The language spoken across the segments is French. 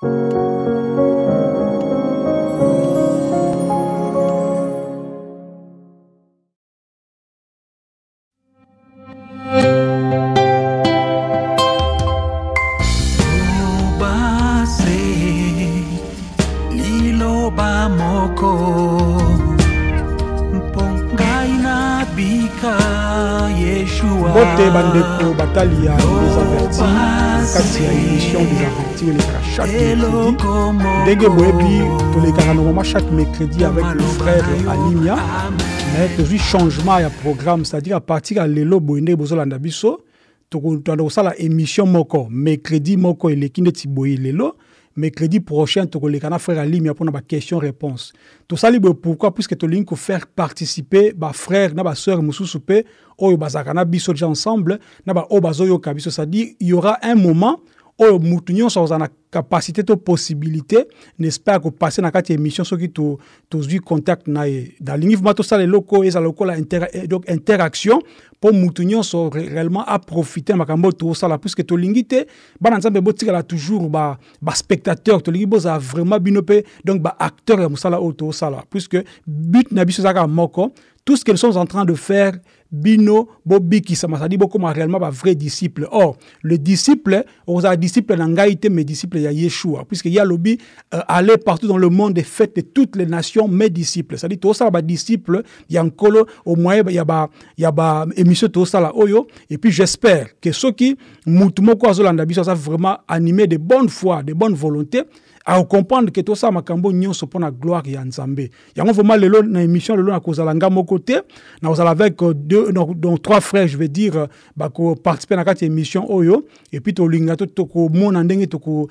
Bote bandeko batali ya des avertis kati ya émission des avertis les chaque mercredi ndenge boyebi tolekaka normalement chaque mercredi avec le frère Alimia mais tozwi changement ya programme, c'est-à-dire à partir ya lelo boyende bozolanda biso tokotanda kosala émission moko mercredi moko eleki ndeti boye lelo. Mercredi prochain, tu as frère Alimia pour une question-réponse. Tout ça, pourquoi? Puisque tu as faire participer les frères, les sœurs, les soupé, ou les biso déjà ensemble, c'est-à-dire il y aura un moment où nous avons la capacité, la possibilité, n'est-ce pas, de passer dans cette émission, ceux qui ont eu contact dans l'univers, tout ça, les locaux, donc interaction, pour nous réellement à profiter de tout ça, puisque tu l'ingité, toujours spectateur, tu l'ingité, vraiment binopé, donc acteur, puisque but n'a pas tout ce qu'ils sont en train de faire, Bino, Bobi, qui ça m'a dit beaucoup réellement un vrai disciple. Or, le disciple, on a un disciple n'angaïté, mais disciple il y a Yeshua, puisqu'il y a lobby aller partout dans le monde et fait de toutes les nations mes disciples. C'est-à-dire tout ça, disciple, il y a un colo au moins il y a émission tout ça là oyo. Et puis j'espère que ceux qui moutumoko azolandabi ça vraiment animé de bonne foi, de bonne volonté. À comprendre que tout ça makambo nyonso pour la gloire ya Nzambe. Yango vraiment lelo na émission lelo na kozalanga mo côté na kozala avec donc trois frères je veux dire ko participer na cette émission oyo et puis to linga to ko mona ndenge to ko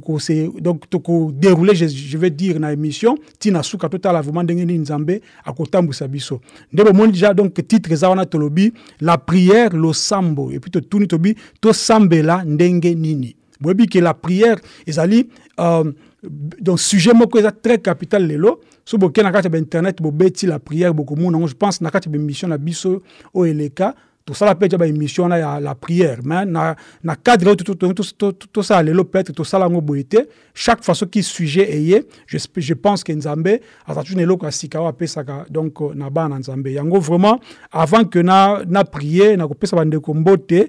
dérouler je veux dire na émission tina suka total vraiment ndenge ni Nzambe akotambusa biso. Ndebo moni déjà donc titre za wana tolobi la prière lo sambo et puis to tuni tobi to sambela ndenge nini. Bobi que la prière ezali donc sujet moko est très capital lelo so boke na kati internet bo beti la prière beaucoup monde je pense na kati émission na biso o eleka tout ça la peut ba émission na la prière mais na cadre tout ça lelo peut-être tout ça la ngo boité chaque fois qui sujet ayé je pense que Nzambe atatu nelo ka sikawa pesaka donc na ba na Nzambe yango vraiment avant que na prier na ko pesa bande ko mbote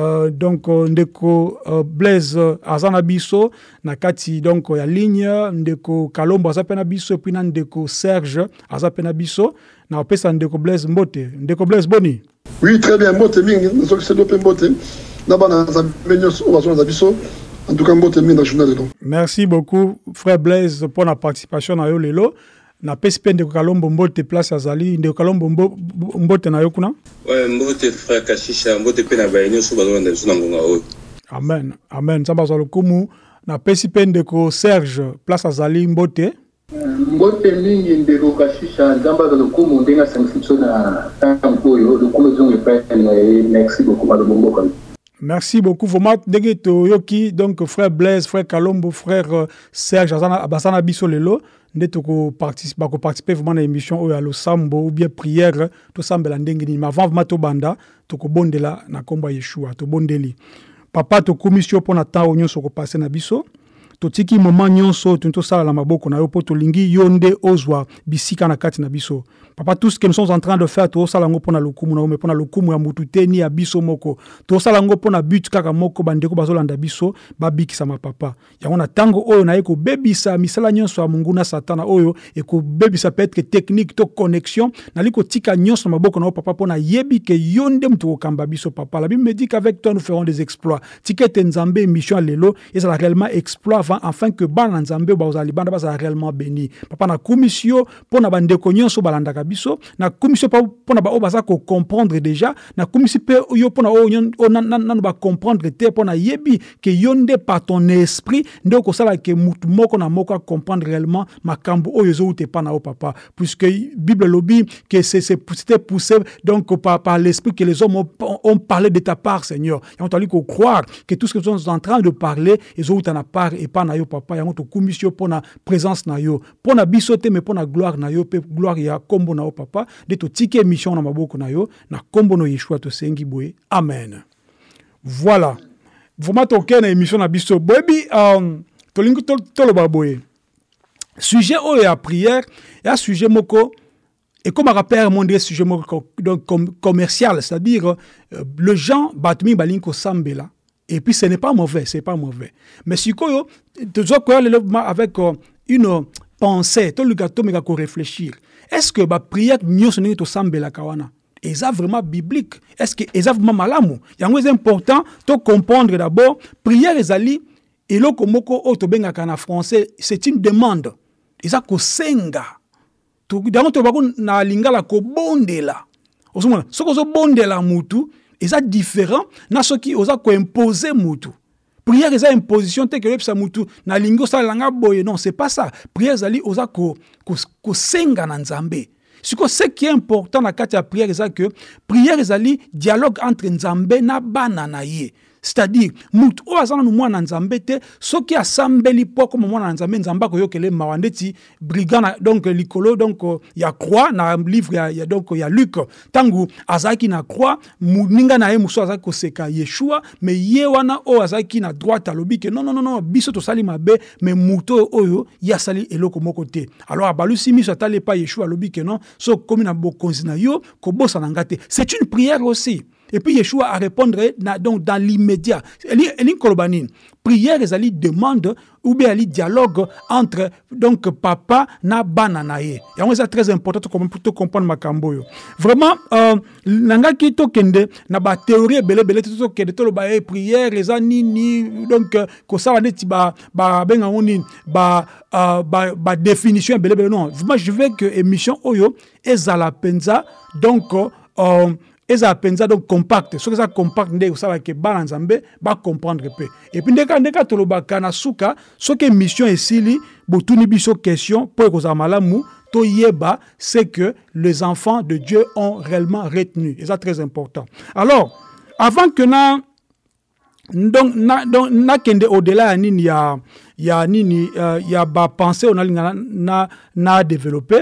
donc ndeko Blaise azana biso na kati donc ya ligne ndeko Kalombo azapena biso puis na ndeko Serge azapena biso na pesa ndeko Blaise mbote ndeko Blaise boni. Oui, très bien mbote mingi nzo c'est dope mbote na bana za menyos o bazona biso en tout cas mbote mingi na journal lelo. Merci beaucoup frère Blaise pour la participation na yo lelo. Na PSP de Kalombo mbote place azali de Kalombo mbote na yokuna. Ouais, mbote frère Kashisha mbote pe na bayenyo so bazona na ngonga o. Amen. Amen. Samba zalo kumu na PSP de ko Serge place azali mbote. Mbote mingi ndeko Kashisha nzamba zalo kumu ndenga sanction na tanko yo le kumu zonge pe merci beaucoup madame Mboka. Merci beaucoup. Vraiment, yoki donc frère Blaise, frère Kalombo, frère Serge, Abasana Biso Lelo, nous participer vraiment à l'émission ou à l'Osambo ou bien prière, tout ça, mais avant mato banda, tu bondela na komba Yeshua, tu bondeli. Papa, tu commission pour n'attendre au nyonso ko passer na biso. Totiki moment nyonso tunto sala la maboko na yo poto lingi yonde ozwa bisika na kati na biso. Papa, tout ce que nous sommes en train de faire to sala ngo pona lokumu na pona lokumu ya mutute ni ya biso moko. To sala ngo pona but kaka moko bandeko bazolanda biso babikisa ma papa. Ya ona tango oyo na eko bebisa misala nyonso ya Mungu na Satana oyo eko bebisa peut-être technique to connexion na liko tika nyonso na maboko na papa pona yebi ke yonde mtu okamba biso papa. La Bible me dit qu'avec toi nous ferons des exploits. Tikete Nzambe mission lelo et ça la réellement exploit afin que ban Nzambe bazali banda baza réellement béni. Papa na commission pona bandeko nyonso balanda biso na commission pona ba obaza ko comprendre déjà na commission pe yo pona on ba comprendre te pona yebi que yonde par ton esprit ndeko sala ke mutu moko na moko comprendre réellement makambo oyo zo te pa na o papa puisque Bible lobby que c'était poussé donc par l'esprit que les hommes ont parlé de ta part Seigneur. Et on t'a dit qu'on croire que tout ce que nous sommes en train de parler ils ont ta part et pas na yo papa yango to commission pona présence na yo pona bisote mais pona gloire na yo pe gloire ya kombo na o papa de to tike mission na maboko na yo na kombo no Yeshua to sengi boye amen. Voilà vraiment to kena émission na biso bobi tolingi toloba boye sujet oyo ya prière ya sujet moko et comme rappelle mon dire sujet moko donc commercial, c'est-à-dire le gens batmi balinko sambela et puis ce n'est pas mauvais, c'est pas mauvais, mais si koyo tu dois quoi avec une pensée tout le gâteau mais qu'on réfléchir, est-ce que ba prière mieux sonner to sambela kawana et ça vraiment biblique, est-ce que ça vraiment malamu yango c'est important de comprendre d'abord prière ezali et loko moko o to benga kana français, c'est une demande et ça ko senga donc to bako na lingala ko bondela osomona soko zo bondela mutu et ça différent na soki oza ko imposer mutu. Prière est une imposition telle que ça mutu na lingo sa langa boye, non c'est pas ça. Prière zali oza ko senga na nzambe. Ce qui est important dans la prière, c'est que prière zali dialogue entre nzambe na bana na ye. C'est-à-dire, mutu o azana no mwana nzambe te, soki asambeli po comme mwana nzambe nzamba ko yokele mawandeti brigand donc likolo donc ya croix na livre ya donc ya Luc tangu azaki na croix muninga na ye muso azaki ko seka Yeshua mais ye wana o azaki na droite alobi ke non biso to sali mabe mais muto oyo ya sali eloko moko te. Alors abalusi miso atale pa Yeshua alobi ke non so komi na bokonzi na yo ko bosa na ngate. C'est une prière aussi. Et puis Yeshua a répondre donc dans l'immédiat. Prière ezali demande ou bien ali dialogue entre donc papa na bana na ye. Et c'est très important pour comprendre makambo yo. Vraiment nanga ki to kende na ba théorie belé to kende to ba prière ezani ni donc ko ça neti ba benga ngoni ba définition belé non. Moi je veux que émission oyo ezala penza donc eza penza donc compact so que ça compact ndé usala ke bana nzambe ba comprendre peu et puis ndeka toloba kana suka so que mission esili botuni biso question pour ko za malamu to yeba c'est que les enfants de Dieu ont réellement retenu et ça très important. Alors avant que na kende au-delà nini ya ba pensée on a na développer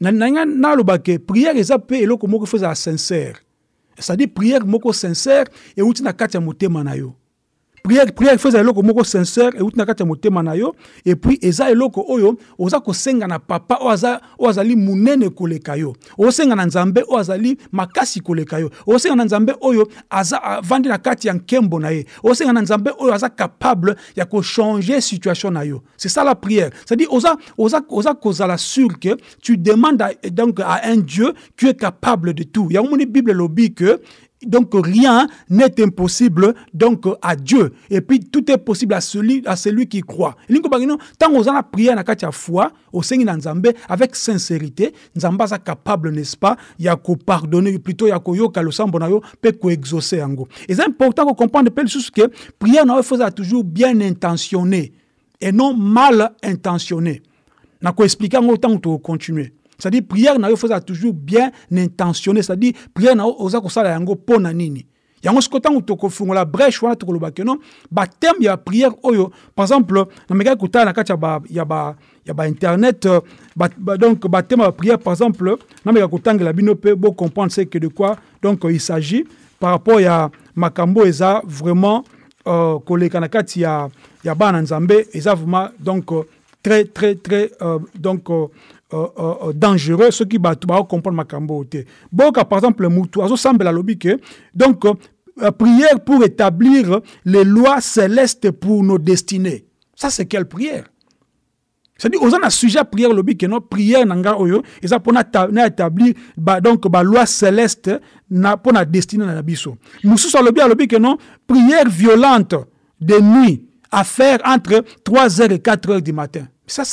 na lobake prière eza pe eloko moko faza sincère. C'est-à-dire prière moko sincère et outi na kati ya motema na yo. Prière faisait eloko moko sincère et outi na kati ya motema na yo et puis eza eloko oyo oza ko senga na papa ozali munene koleka yo. Osenga na nzambe ozali makasi koleka yo. Osenga na nzambe oyo aza vandi na kati ya nkembo na ye. Osenga na nzambe oyo aza capable ya ko changer situation na yo. C'est ça la prière. C'est-à-dire oza kozala sûr que tu demandes donc à un Dieu qui est capable de tout. Il y a une Bible lobi que donc rien n'est impossible donc à Dieu et puis tout est possible à celui qui croit. Tant qu'on a prié na katia foi au Seigneur na Nzambe avec sincérité, Nzamba est capable n'est-ce pas ya ko pardonner plutôt ya ko yoka le sambo na yo pe ko exaucer yango. Et c'est important qu'on comprenne peu chose que prière na faut toujours bien intentionnée et non mal intentionnée. Na ko expliquer autant to continuer. C'est-à-dire prière na yo faut toujours bien intentionné, c'est-à-dire prière na oza ko sala yango pona nini. Yango skotango to ko fungola brèche wana to ko loba kenon ba thème ya prière oyo par exemple na meka kuta na kati ya ba internet donc ba thème ya prière par exemple na meka kutangela bino pe bo comprendre c'est que de quoi donc il s'agit par rapport ya makambo eza vraiment koleka na kati ya bana nzambe eza vraiment donc très donc dangereux ceux qui va comprendre makambo te boka par exemple mutu azo sambela lobi que donc prière pour établir les lois célestes pour nos destinées. Ça c'est quelle prière? C'est-à-dire aux a sujet à prière lobi que non prière nanga oyo et ça pour na établir donc ba loi céleste na pour na destinée na biso. Musu so lobi que non prière violente de nuit à faire entre 3h et 4h du matin. Ça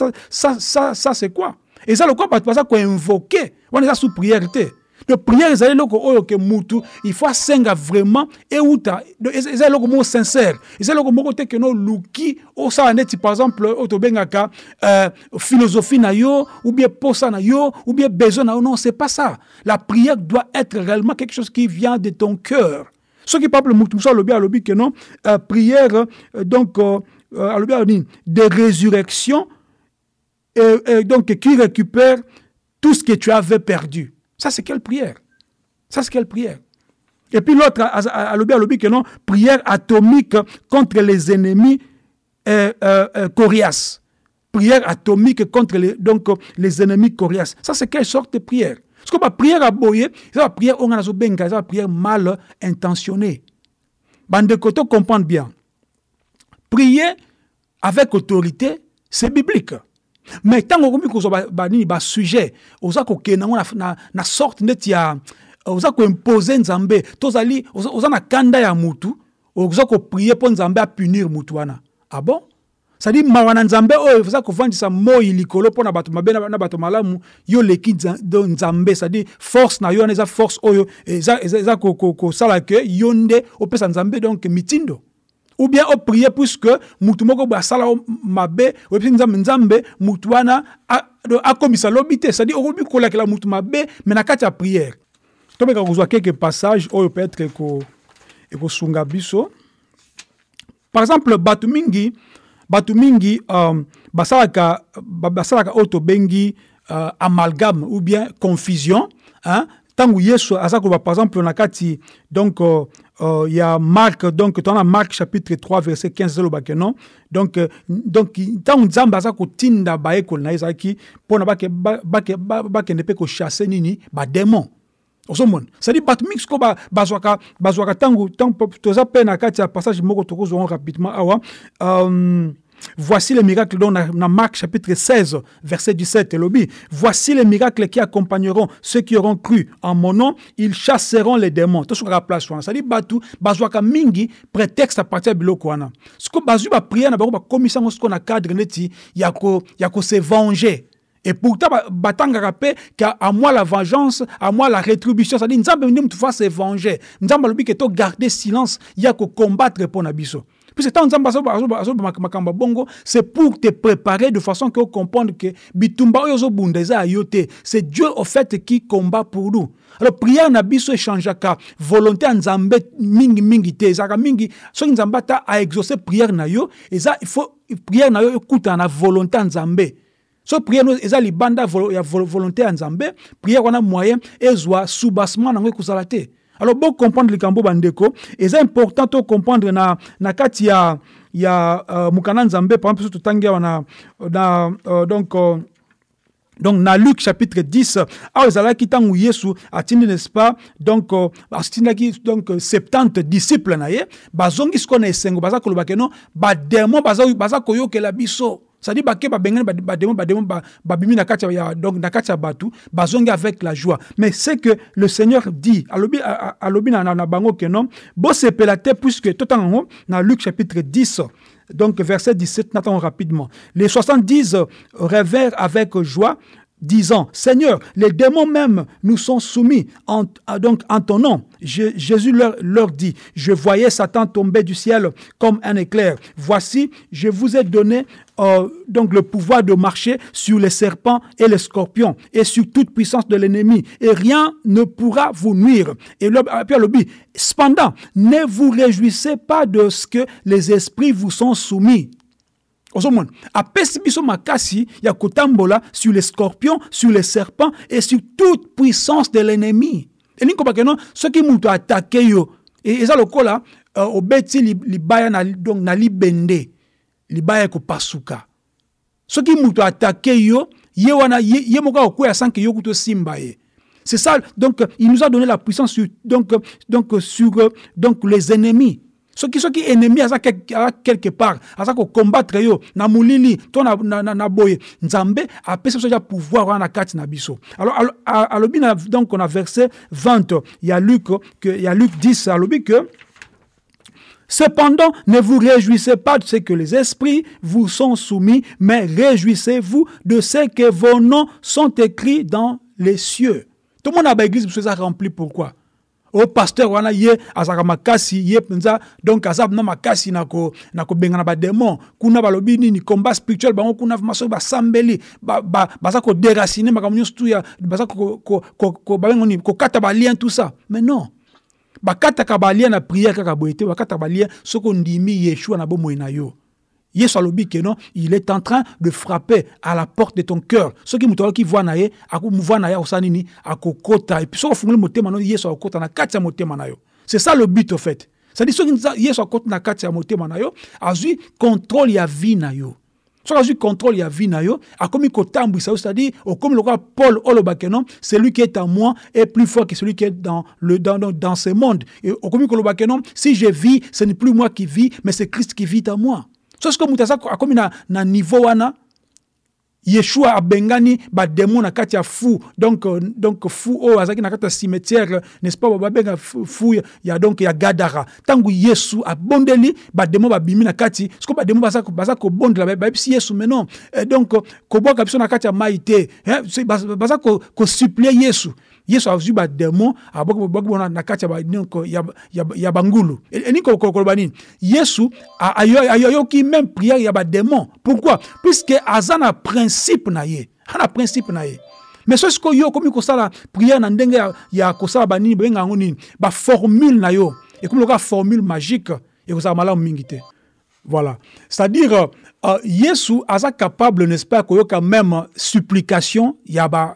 c'est quoi? Et ça le quoi parce que invoquer on est sous prière. De prière ezali loko oyo ke mutu il faut senga vraiment et uta ezali loko mo sincère ezali loko moko te ke no luki o sa neti par exemple otobengaka philosophie na yo ou bien posa na yo ou bien besoin na yo, non c'est pas ça. La prière doit être réellement quelque chose qui vient de ton cœur. Ce qui parle mutu ça le bien que non prière donc de résurrection et donc qui récupère tout ce que tu avais perdu. Ça, c'est quelle prière? Ça, c'est quelle prière? Et puis l'autre, à l'objet que non, prière atomique contre les ennemis coriaces. Prière atomique contre les ennemis coriaces. Ça, c'est quelle sorte de prière? Parce que la prière à boyer, c'est la prière c'est la prière mal intentionnée. Bande Koto comprendre bien. Prier avec autorité, c'est biblique. Mais tant que vous sujet, vous avez na sorte de vous avez imposé Nzambe, vous avez na kanda ya mutu, vous avez prié pour Nzambe à punir mutuana. Ah bon? C'est-à-dire mawana Nzambe oyo vous avez kuvandisa moi likolo pour na bato mabe na bato malamu yo leki Nzambe, c'est-à-dire force na yo na force oyo eza ko sala ke yonde opesa Nzambe donc mitindo. Ou bien on prier puisque mutu moko ba sala mabe ou puis Nzambe mutuana a komisa lobité, c'est-à-dire on peut kola la mutu mabe mais na kati ya prière. To be ka kozwa quelques passages oyo peut-être ko sunga biso. Par exemple batu mingi basalaka auto bengi amalgame ou bien confusion, hein. Tangu Yesu azako par exemple na kati donc il y a Marc, donc dans la Marc chapitre 3 verset 15 lo bakeno donc tangu Nzambe azako tinda baeko na ezaki pona bake ne pe ko chasser nini ba démon. Osomon, c'est-à-dire batmix ko bazwaka tangu toza pe na kati ya passage moko tokozwa rapidement awa. Voici les miracles dans Marc chapitre 16 verset 17 lobby. Voici les miracles qui accompagneront ceux qui auront cru en mon nom, ils chasseront les démons. Tout ce qu'on a place wana. C'est-à-dire batu bazwaka mingi prétexte à partir de biloko wana. Ce que bazu ba prier na ba commission ce qu'on a cadre neti yako se venger. Et pourtant, batanga rappé qu'à moi la vengeance, à moi la rétribution. C'est-à-dire, Nzambe nous te fasse se venger. Nzambe lubi que to garder silence, il y a que combattre pour nabiso. Puis c'est tant Nzambe makamba bongo, c'est pour te préparer de façon que comprendre que bitumba oyo zo bundeza ayote. C'est Dieu au fait qui combat pour nous. Alors prière nabiso échangeaka volonté Nzambe mingi te, zaka mingi. So Nzambe ta a exaucer prière na yo, et ça il faut prière na yo écoute na volonté Nzambe. So prière nous eza libanda volonté Nzambe, prière on a moyen ezwa soubassement nango kozalate. Alors bon comprendre le cambo bandeko, c'est important de comprendre na kati ya mukana Nzambe par exemple tout tangia donc na Luc chapitre 10 azala ki tangu Yesu atindi n'est-ce pas donc atindaki donc 70 disciples na ye bazongi ce qu'on est sengo baza kolobake non ba démon baza koyokela biso. C'est-à-dire babimi na kati ya donc na kati ya batu bazongi avec la joie. Mais c'est que le Seigneur dit alobi na bango que non bo sepelate puisque tout en na Luc chapitre 10 donc verset 17 n'attendons rapidement. Les 70 révèrent avec joie disant Seigneur, les démons même nous sont soumis en ton nom. Jésus leur dit, je voyais Satan tomber du ciel comme un éclair. Voici, je vous ai donné donc le pouvoir de marcher sur les serpents et les scorpions et sur toute puissance de l'ennemi et rien ne pourra vous nuire. Et puis cependant, ne vous réjouissez pas de ce que les esprits vous sont soumis. Osomon, apesi biso makasi ya kotambola sur les scorpions, sur les serpents et sur toute puissance de l'ennemi. Et ninko bakeno ceux qui muto attaquer yo et eza lokola obeti libaya donc na libende libaya ko pasuka. Ceux qui muto attaquer yo wana ye moka okoya sanke yo kuto simba ye. C'est ça donc il nous a donné la puissance sur donc les ennemis. Ceux qui ennemis à quelque part, à ça qu'on combattre yo na mulili to na boye Nzambe a pesa soja pouvoir na kati na biso. Alors donc on a verset 20, il y a Luc 10 alobi que cependant ne vous réjouissez pas de ce que les esprits vous sont soumis, mais réjouissez-vous de ce que vos noms sont écrits dans les cieux. Tout le monde à l'église vous a rempli pourquoi? Au pasteur wana ye azaka makasi ye penza donc azab na makasi nako benga na ba démon kuna balobi ni combat spirituel bango kuna maso ba sambeli baza ko déraciner makamunyo stu ya baza ko babengo ni ko kata ba lien tout ça. Mais non. Ba kata ka ba lien na prière ka boité ba kata ba lien soko ndimi Yeshua na bomo na yo. Yesu alobi que non, il est en train de frapper à la porte de ton cœur. Ceux qui mutola qui voient naye, ako mouva naye osanini, ako kota et puis so fungule motema no Yesu akota na kati ya motema na yo. C'est ça le but au fait. C'est-à-dire que Yesu akoti na kati ya motema na yo, azui contrôle ya vie na yo. So azui contrôle ya vie na yo, akomi kotambwisa yo, c'est-à-dire comme le roi Paul Olobakenon, celui qui est en moi est plus fort que celui qui est dans ce monde. Et akomi Olobakenon, si je vis, ce n'est plus moi qui vis, mais c'est Christ qui vit en moi. So ce que mutasa akomi na niveau wana Yeshua abengani ba démon na kati ya fou donc fou o azaki na kati ya cimetière n'est-ce pas ba benga fou ya donc ya Gadara tangu Yesu abondeli ba démon ba bimi na kati ce ba démon baza ko bondela ba si Yesu mais non donc ko boka biso na kati ya maïté baza ko supplier Yesu a vu ba démon aboko na kati ya bangulu et ni ko bani Yesu ayo ki même prière ya ba démon pourquoi puisque azana principe na ye ana principe na ye mais ce que yo comme ko sala prière na ndenge ya ko sala bani benga ngoni ba formule na yo et comme le formule magique et ko sala mala mingité voilà c'est-à-dire Yesu aza capable n'est-ce pas ko yo quand même supplication ya ba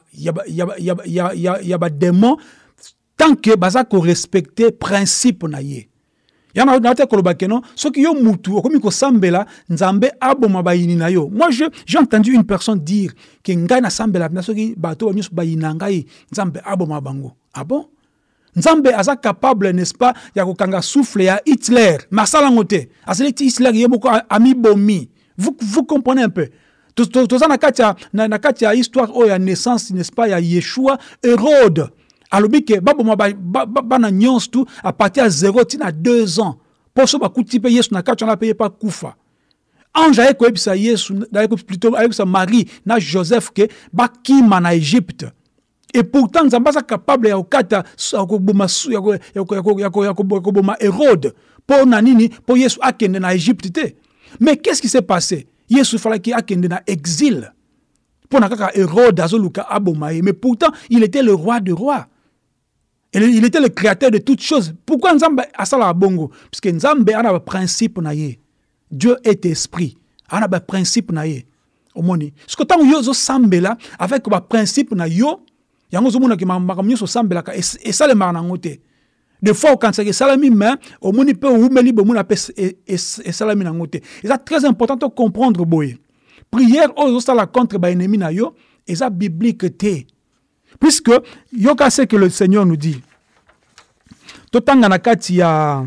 démon tant que baza ko respecter principe na ye yana na te kolobakeno soki yo mutu okomi ko sambela nzambe aboma bayini na yo. Moi j'ai entendu une personne dire que ngai na sambela na soki bato banyo bayina ngai nzambe aboma bango. Ah bon? Nzambe aza capable n'est-ce pas ya ko kanga souffle ya Hitler masala ngote aseleti Hitler yemoko ami bomi. Vous comprenez un peu? Tout ça na katia histoire o ya naissance n'est-ce pas ya Yeshua Hérode. Alobi ke bana nyons tout à partir de 0 tina 2 ans. Pour ça ba kuti pe Yesu na kati on a payé pas kufa. Ange aye ko ebisa Yesu plutôt avec sa Marie na Joseph ke ba kima na Égypte. Et pourtant Nzamba sa capable ya okata ko boma ya ko boma Hérode. Pour nanini pour Yesu akende na Égypte te. Mais qu'est-ce qui s'est passé? Yesu fallait qu'il akende na exil. Pour nakaka Hérode azoluka abomaye, mais pourtant il était le roi des rois. Il était le créateur de toutes choses. Pourquoi Nzambe asala bongo? Parce que Nzambe a un principe na ye. Dieu est esprit. A un principe na ye. Omoni. Ce que tant yo zo sambela avec un principe na yo, yango zo mona ki makamyo so sambela ka et ça le marnangote. Des fois quand c'est salami mais omoni pe umeli bo mona pe et salami nangote. Et c'est très important de comprendre boye. Prière aux sala contre ba ennemi na yo, et ça biblique té. Puisque yoka c'est que le Seigneur nous dit. Totanga na kati ya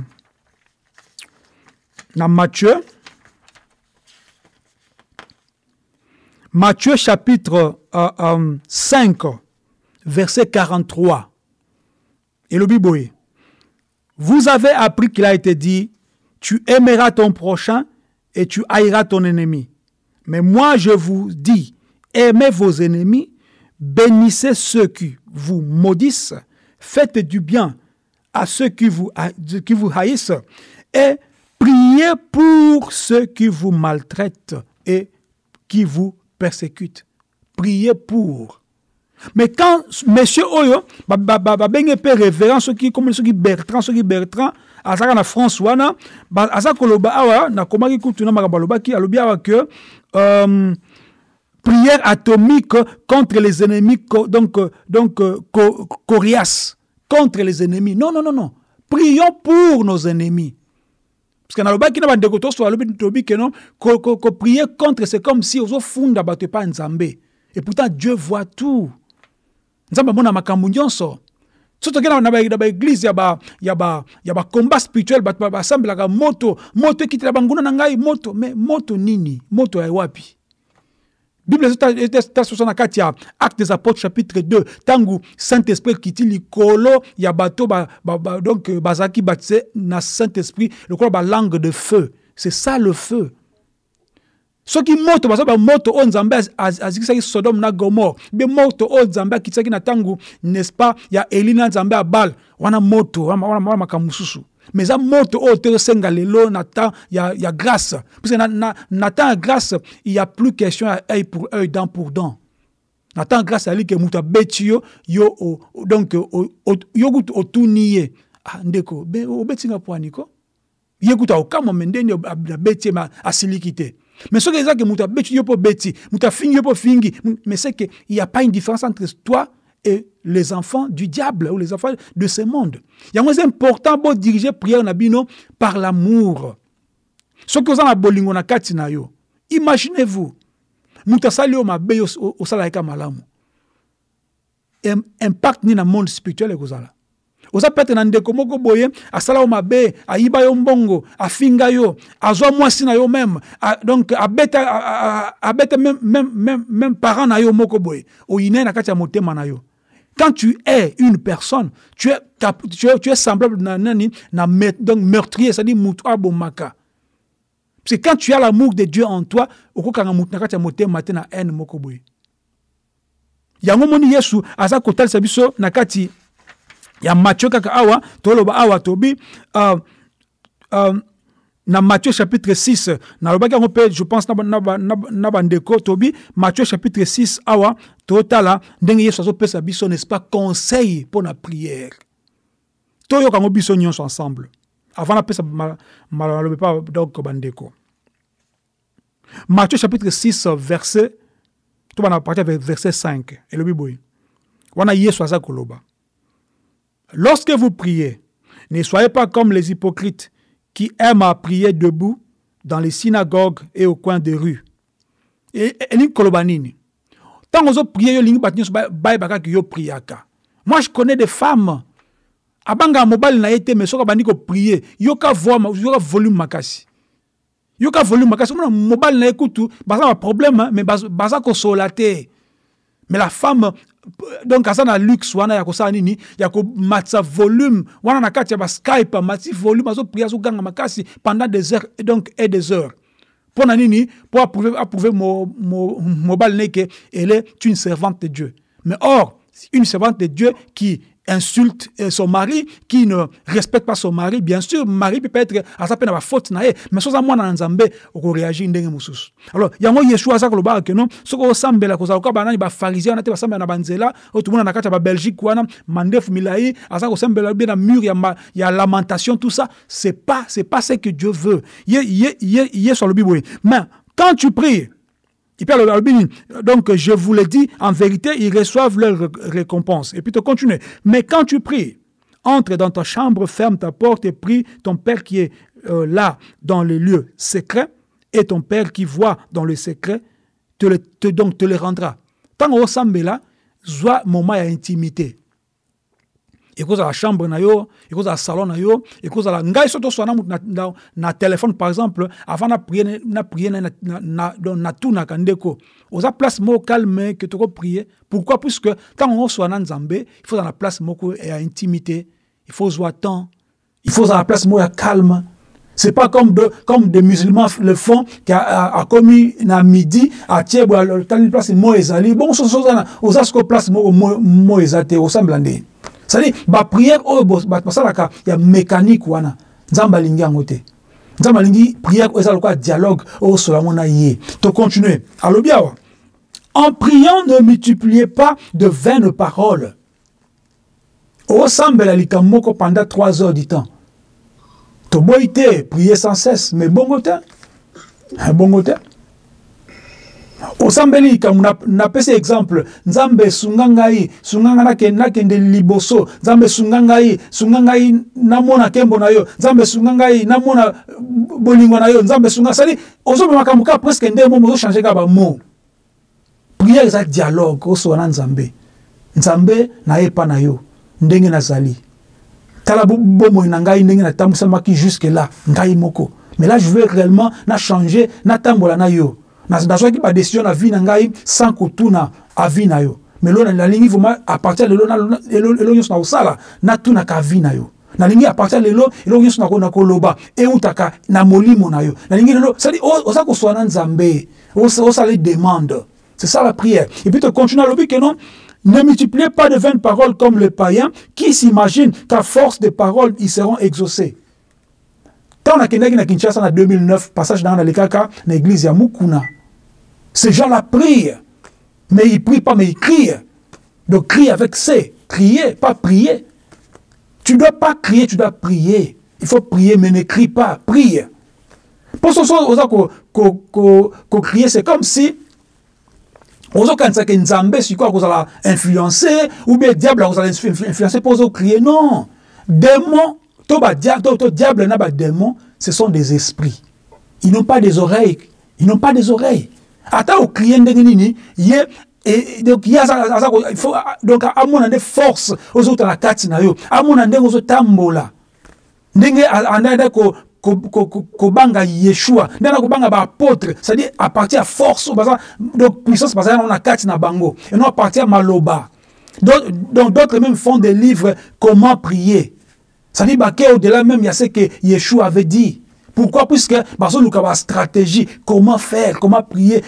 na Matthieu chapitre 5 verset 43. Et le Bible, vous avez appris qu'il a été dit, tu aimeras ton prochain et tu haïras ton ennemi. Mais moi, je vous dis, aimez vos ennemis, bénissez ceux qui vous maudissent, faites du bien à ceux qui vous haïssent et priez pour ceux qui vous maltraitent et qui vous persécutent. Priez pour. Mais quand monsieur Oyo, ben révérend ceux qui comme ceux qui Bertrand, azaka na François na azaka koloba awa na komaki kutuna makabaloba ki alobi awa que prière atomique contre les ennemis coriaces contre les ennemis. Non. Prions pour nos ennemis. Parce que na loba ki na bandeko to so alobi tobi que non ko prier contre c'est comme si ozo funda bato pa nzambe. Et pourtant Dieu voit tout. Nzambe mona makambu nyonso. Surtout que na ba église ya ba combat spirituel ba assemble la moto qui te la banguna na ngai moto mais moto nini moto ya wapi. Bible est sur na katia Actes des Apôtres chapitre 2 tangu Saint-Esprit qui ti likolo ya bato donc bazaki baptisé na Saint-Esprit le quoi ba langue de feu. C'est ça le feu. Ce qui moto basaba moto on Nzambe azikisa Sodome na Gomorre be moto on Nzambe kitaki na tangu n'est-ce pas ya Elina Nzambe abal wana moto wana makamususu mais za moto o te senga lelo nata ya grâce parce que nata grâce il y a plus question à œil pour œil dent pour dent nata grâce ali ke muta betio yo donc yo gut otuniye ndeko be obetinga poaniko yekuta okamo mendeni betie ma asilikite. Mais ce que que muta beti yo po beti, muta fingi yo po fingi, mais c'est que il y a pas une différence entre toi et les enfants du diable ou les enfants de ce monde. C'est important de diriger prière nabino par l'amour. Ce que vous avez bolingo na kati na yo. Imaginez-vous. Mutasali o mabe o salaika malamu. Impact ni na monde spirituel ekozala. Oza pete na ndeko moko boye asala o mabe ayiba yo mbongo afinga yo azwa mwasi na yo même donc abeta même parent na yo moko boye oyine na kati ya motema na yo. Quand tu es une personne, tu es semblable donc meurtrier, c'est-à-dire mutu abomaka. C'est quand tu as l'amour de Dieu en toi, okokanga mutu na kati ya motema matin na haine moko boye. Yango moni Yesu aza kotal sabiso na kati ya Matthieu kaka awa toloba awa tobi na Matthieu chapitre 6 na lobaki yango pe je pense na bandeko tobi Matthieu chapitre 6 awa totala ndenge Yesu azopesa biso n'est-ce pas conseil pour la prière toyo kango biso nyonso ensemble avant na pesa malobe pas donc bandeko Matthieu chapitre 6 verset to bana partir avec verset 5 et le biboy wana Yesu aza koloba. Lorsque vous priez, ne soyez pas comme les hypocrites qui aiment à prier debout dans les synagogues et au coin des rues. Et ni kolobanini. Tant que vous priez, moi je connais des femmes. Abanga mobile na été mais soka bandiko prier, yoka voix, yoka volume makasi. Yoka volume makasi, mobile na écoute, baza un problème mais baza ko solaté. Mais la femme donc ça na luxe wana ya kosala nini ya ko matsa volume wana na kati ya ba Skype matsi volume azo prier azo ganga makasi pendant des heures et des heures pour nini pour approuver mobile neke elle est une servante de Dieu. Mais or une servante de Dieu qui insulte son mari, qui ne respecte pas son mari, bien sûr, mari peut être à sa peine à la faute, mais sans moi dans Nzambe, on réagit ndenge mususu. Alors, il y a un Yeshua ça que que non, ce qu'on semble la cause, au banani ba pharisien, on a été ensemble na banzela, au tout le monde na kata ba Belgique, wana mandef milai, à ça qu'on semble bien na mur, il y a lamentation, tout ça, c'est pas ce que Dieu veut. Il sur le Bible. Mais quand tu pries, donc, je vous le dis, en vérité, ils reçoivent leur récompense. Et puis, tu continues. Mais quand tu pries, entre dans ta chambre, ferme ta porte et prie ton Père qui est là, dans les lieux secrets, et ton Père qui voit dans le secret, te le rendra. Tant au sambela, soit moment d'intimité. Et cause à la chambre na yo, et cause à la salon na yo, et cause à la ngai soto swana na téléphone par exemple, avant na prier na tout na kandeko. Oza place mo calme que tu peux prier. Pourquoi? Puisque quand on soit dans Nzambe, il faut dans la place mo et à intimité, il faut jouer temps, il faut dans la place mo à calme. C'est pas comme des musulmans le font qui a commis na midi à Thiebo à la place mo ezali. Bon so aux asko place mo ezate au semblande. C'est-à-dire, la prière, il y a mécanique. Nzamba lingi angote. Nzamba lingi prière, il y a dialogue. Tu continues. Alors bien, en priant, ne multipliez pas de vaines paroles. Au semble la likamoko pendant 3 heures du temps. Tu boite, prier sans cesse, mais bon côté. Bon côté. Osambeli comme na pese exemple Nzambe sungangai na kende liboso Nzambe sungangai namona kembo na yo Nzambe sungangai namona bolingo na yo Nzambe sunga sali ozobe makamuka presque ndemo mo changer ka ba mot prière za dialogue oso na Nzambe na epa na yo ndenge na zali tala bomo na ngai ndenge na tambusa maki jusque là ngai moko mais là je veux réellement na changer na tambola na yo na qui ba décision na vie na ngai sans kutuna a vie na yo mais là la ligne vraiment à partir de là elo nyos na osala na tuna ka vie na yo na ligne à partir de là elo nyos na ko loba e utaka na molimo na yo na ligne lelo ça dit osa ko soana Nzambe osa les demande c'est ça la prière et puis tu continues à lobi que non ne multipliez pas de vaines paroles comme les païens qui s'imaginent qu'à force de paroles ils seront exaucés. Quand on a Kinshasa en 2009 passage dans l'église na église ya Mukuna. Ces gens-là prient, mais ils ne prient pas, mais ils crient. Donc, crie avec C. Crier, pas prier. Tu ne dois pas crier, tu dois prier. Il faut prier, mais ne crie pas, prie. Pour ce soir, crier, c'est comme si Ozo kanisa que Nzambe si quoi la influencer ou bien diable la influencer pour crier non. Démon, diable n'a pas démon, ce sont des esprits. Ils n'ont pas des oreilles. Ils n'ont pas des oreilles. Attends au crier ndenini, et donc il y a il faut donc à mon ande force aux autres la carte na yo. À mon ande aux autres tambola. Ndenge anda ko banga Yeshua, ndana ko banga ba apôtre, c'est-à-dire à partir à force donc puissance parce qu'on a carte na bango et non à partir maloba. Donc d'autres même font des livres comment prier. C'est-à-dire au-delà même il y a ce que Yeshua avait dit. Pourquoi? Puisque parce que nous avons une stratégie, comment faire, comment prier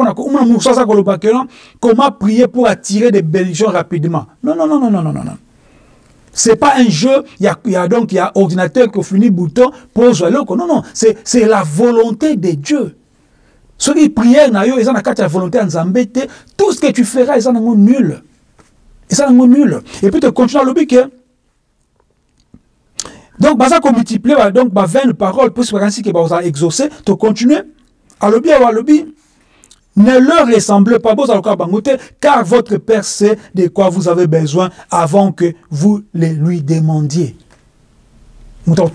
comment prier pour attirer des bénédictions rapidement. Non. C'est pas un jeu, il y a ordinateur qui finit bouton pour jouer non, c'est la volonté de Dieu. Ceux qui prient, ils ont la volonté en Zambété, tout ce que tu feras, ils sont nul. Et puis tu continues à l'obéir. Donc, ça qu'on multiplie, donc, 20 paroles, pour ce ainsi que vous avez exaucé, tu continues. À l'obéir, ne leur ressemblez pas, car votre Père sait de quoi vous avez besoin avant que vous les lui demandiez. Non,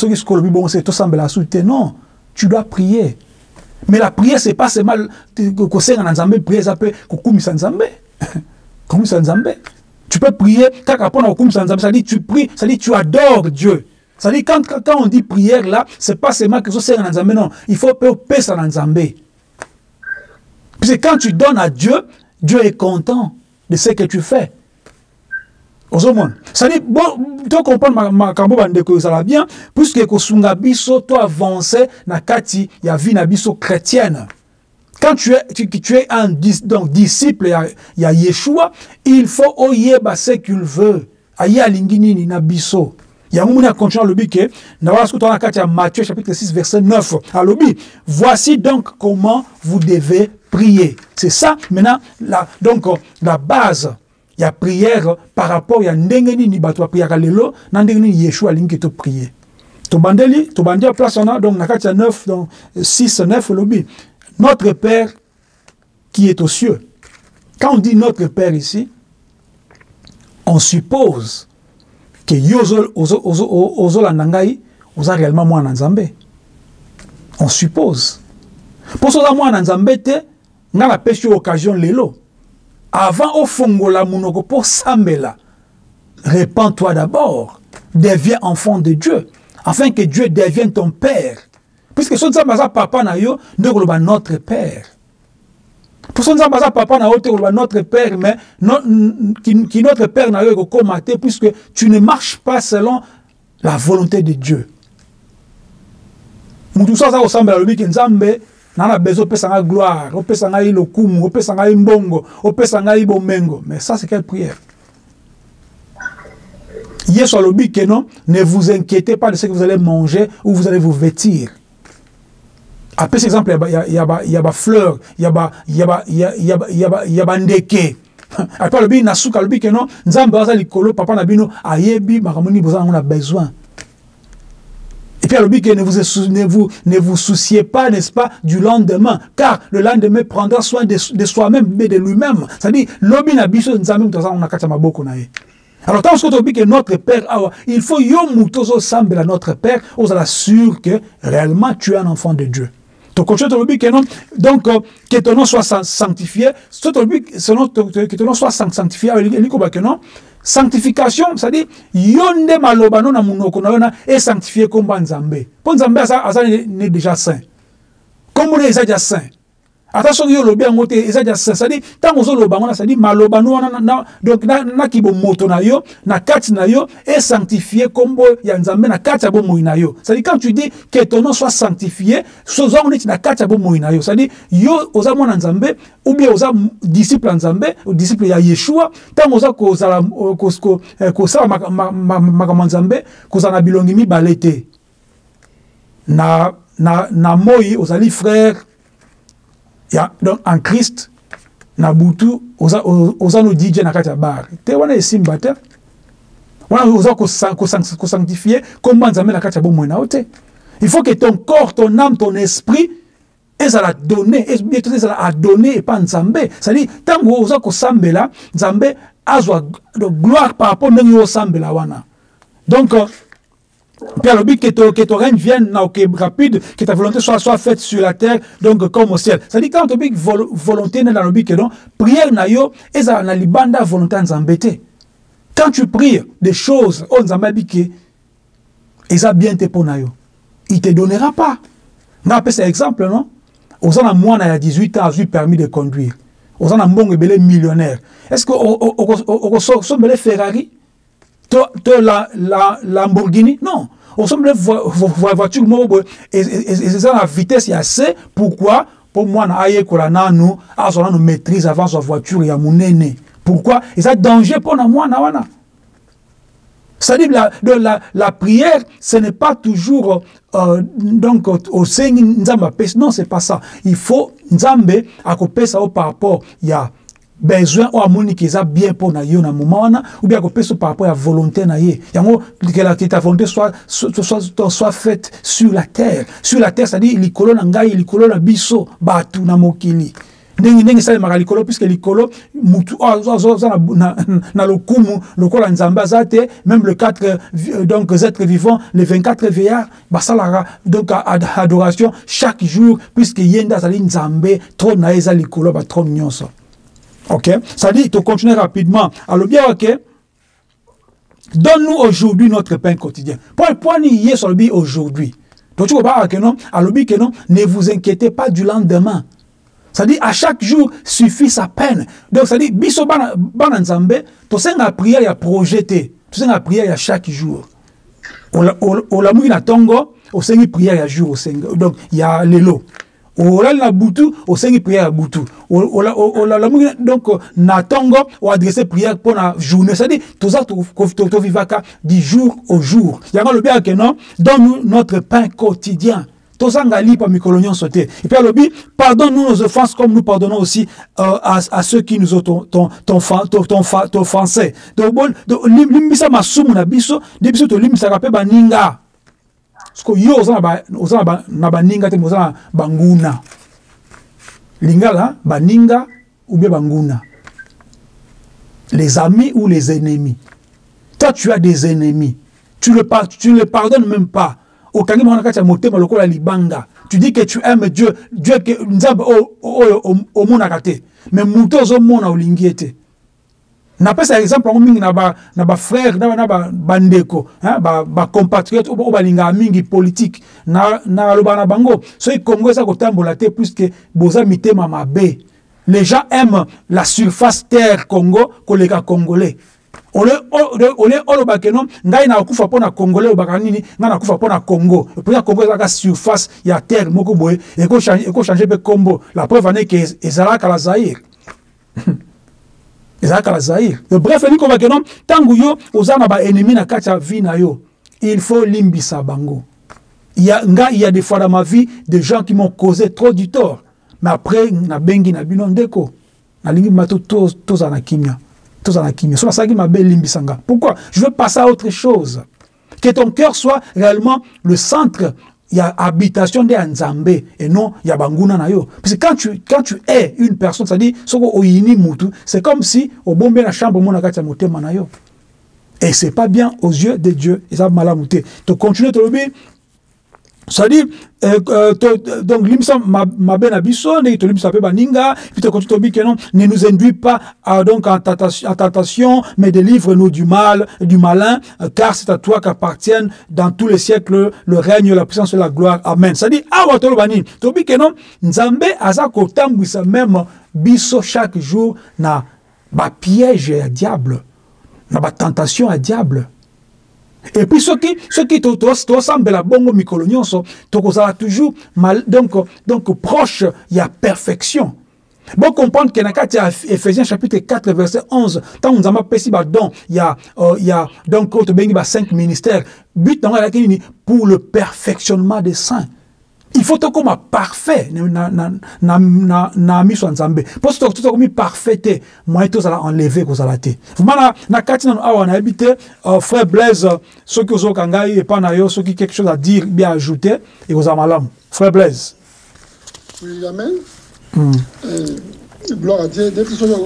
tu dois prier. Mais la prière, c'est pas seulement que c'est un Nzambé, prier, ça peut tu peux prier, ça dit tu pries, ça dit tu adores Dieu. Ça dit quand on dit prière là, c'est pas seulement que c'est un Nzambé, non. Il faut payer ça dans Nzambé. Parce que quand tu donnes à Dieu, Dieu est content de ce que tu fais. Ça dit, bon, tu comprends ma que ça va bien, puisque Kosunga biso, tu avances na kati, il y a vie na biso chrétienne. Quand tu es un donc, disciple, il y a Yeshua, il faut oyeba ce qu'il veut. Aïe alingini na biso. Il y a un moment continue à l'obéir. Matthieu chapitre 6 verset 9 à l'obéir. Voici donc comment vous devez prier. C'est ça maintenant la base. Il y a prière par rapport il y a ndengeni ni bato prière lelo na ndengeni Yeshua lingi to prier. To bandeli place on a donc na 9 donc 6 9 l'obéir. Notre Père qui est aux cieux. Quand on dit notre Père ici, on suppose que Ozola Nangai, Oza réellement moi en Nzambé. On suppose. Pour ça, moi en Nzambé, on a la pêche occasion lelo. Avant au fongola munoko pour Sambela, répands-toi d'abord, deviens enfant de Dieu, afin que Dieu devienne ton Père. Puisque son Zambaza papa na yo, notre Père. Pour son Zambaza papa na yo, notre Père, mais qui notre Père na yo komate, puisque tu ne marches pas selon la volonté de Dieu. Moutou ça ressemble à l'obéi que Nzambe n'a besoin de sa gloire, de sa lokumu, de sa mbongo, de sa bomengo. Mais ça c'est quelle prière? Hier sur l'obéi que non, ne vous inquiétez pas de ce que vous allez manger ou vous allez vous vêtir. Après cet exemple, il y a des fleurs, il y a ndeke. Après le bi nasuka le bi que non, nzambe aza likolo papa na bino ayebi makamoni boza on a besoin. Et puis le bi que ne vous souciez pas, n'est-ce pas, du lendemain, car le lendemain prendra soin de soi-même mais de lui-même. C'est-à-dire lobi na biso nzambe mutaza on a kata maboko na ye. Alors, tant que notre Père, il faut yomutozo semble à notre Père, on s'assure que réellement tu es un enfant de Dieu. Donc, que ton nom soit sanctifié, que ton nom soit sanctifié, sanctification, c'est-à-dire, yonde malobano na munoko na yona est sanctifié comme Nzambe. Pour Nzambe, ça est déjà saint. Comme on est déjà saint. Attention, yo lobi en côté, c'est-à-dire, tant qu'on le bango, c'est-à-dire, malobano, donc, na kibo moto na yo, na kati na yo, est sanctifié comme ya Nzambe na kati abo moina yo. C'est-à-dire, quand tu dis que ton nom soit sanctifié, sozo on dit na kati abo moina yo. C'est-à-dire, yo, oza mo Nzambe, ou bien oza disciple Nzambe, ou disciple ya Yeshua, tant oza kosala makamanzambe, kozala bilongi mi balete. Na moi, ozali frère, donc en Christ, Nabutu, oza no DJ na kati ya bar. Te wana esimba te. Wana oza ko sanctifier comme Nzambe na kati ya bomoi na ote. Il faut que ton corps, ton âme, ton esprit et ça l'a donné, et bien ça l'a donné et pas Nzambe. C'est-à-dire, tant que vous avez Sambela, Nzambe a de gloire par rapport à nous Sambela wana. Donc, puis alors, que ton règne vienne rapide, que ta volonté soit faite sur la terre, donc comme au ciel. C'est-à-dire, quand tu as volonté dans le but, prière na yo, et ça na libanda volonté Nzambete. Quand tu pries des choses, on Nzambabike, et ça bien te ponayo, il te donnera pas. On appelle cet exemple, non? Aux ans à moi, il y a 18 ans, a eu permis de conduire. Aux ans à bon et millionnaire. Est-ce que au sommes les Ferrari, la Lamborghini? Non. Au sommes les voitures et c'est ça la vitesse, il y a assez. Pourquoi? Pour moi, nous maîtrise avant sa voiture, il y a mon aîné. Pourquoi? Et ça danger pour moi, c'est-à-dire la prière, ce n'est pas toujours donc au Seigneur Nzamba. Non, c'est pas ça. Il faut Nzambe à couper ça par rapport il y a besoin ou à monique ça bien pour na yo na moment ou bien à couper ça par rapport à volonté na ye. Yango que ta volonté soit faite sur la terre. Sur la terre, c'est-à-dire likolo na ngai, likolo na biso batu na mokili. Ndenge ça mara likolo puisque likolo mutu na lokumu lokola nzamba zate même le 4 donc êtres vivants les 24 veillards basalara donc adoration chaque jour puisque yenda sali nzambe trône na eza likolo ba trône nyonso. OK, ça dit to continuer rapidement alors bien OK. Donne-nous aujourd'hui notre pain quotidien. Point ni hier sur le bi aujourd'hui. Donc tu vois pas que non alors bi que non ne vous inquiétez pas du lendemain. C'est-à-dire, à chaque jour suffit sa peine. Donc, c'est-à-dire, biso bana nzambe, to senga prière ya projeté, to senga prière ya chaque jour. O la mouki na tongo, o sengi prière ya jour, o senga. Donc, il y a lelo. O la na butu, o sengi prière ya butu. O la mouki donc na tongo, o adresser prière pour la journée. C'est-à-dire, tout ça, to vivaka du jour au jour. Il y a le bien que non, donne-nous notre pain quotidien. Et puis, pardonne-nous nos offenses comme nous pardonnons aussi à ceux qui nous ont offensés. Donc, limbisa masumu na biso, de biso to limbisa kape baninga. Parce que yo oza na baninga te moza banguna. Lingala baninga ou bien banguna. Les amis ou les ennemis. Toi, tu as des ennemis. Tu ne les pardonnes même pas. Tu dis que tu aimes Dieu, Dieu que nzambe au monakate, mais muto zo mona olingiete. Na pesa exemple on mingi na ba frère na ba bandeko, hein, ba compatriotes ou ba linga mingi politique na loba na bango. So i Congo ça kotambola te puisque boza mitema mabe. Les gens aiment la surface terre Congo koleka congolais. Ole olobakenon ngai na kufa pona congolais obakanini nga na kufa pona Congo. Pour la Congo la surface ya terre moko boye et ko changer pe combo. La preuve est que ezalaka la Zaïre. Ezalaka la Zaïre. Bref, ni ko bakenon tangu yo ozana ba ennemi na kacha vie na yo. Il faut limbisa bango. Il y a des fois dans ma vie des gens qui m'ont causé trop du tort. Mais après na bengi na bino ndeko. Na lingi mato to za na kimia. Pourquoi? Je veux passer à autre chose. Que ton cœur soit réellement le centre, il y a habitation de Nzambe et non il y a Banguna na yo. Parce que quand tu es une personne, c'est-à-dire c'est comme si au bon bien la chambre mon akata motema na yo. Et c'est pas bien aux yeux de Dieu. Et ça malamouté. Tu continues de le c'est-à-dire, donc, l'imsa ma ben abisso, ne l'imsa pe baninga, puis tu continues que non, ne nous induis pas donc en tentation, mais délivre-nous du mal, du malin, car c'est à toi qu'appartiennent dans tous les siècles le règne, la puissance et la gloire. Amen. C'est-à-dire, ah, tu bani, tu dis que non, Nzambe azako tambouisa même bisso chaque jour na ba piège à diable, na ba tentation à diable. Et puis ceux qui te semblent la bongo mikolonionso, toujours mal, donc proche, il y a perfection. Bon comprendre que dans Ephésiens chapitre 4 verset 11, tant nous avons pessi don, il y a donc 5 ministères. But pour le perfectionnement des saints. Il faut que comme parfait na mission nzambe parce que tout comme parfait moi tout ça enlever que ça la té vraiment na kati na awa na habité frère Blaise ceux qui ont kangai et pas na yo ceux qui quelque chose à dire bien ajouter et aux amalam frère Blaise Oui, amen. Gloire à Dieu.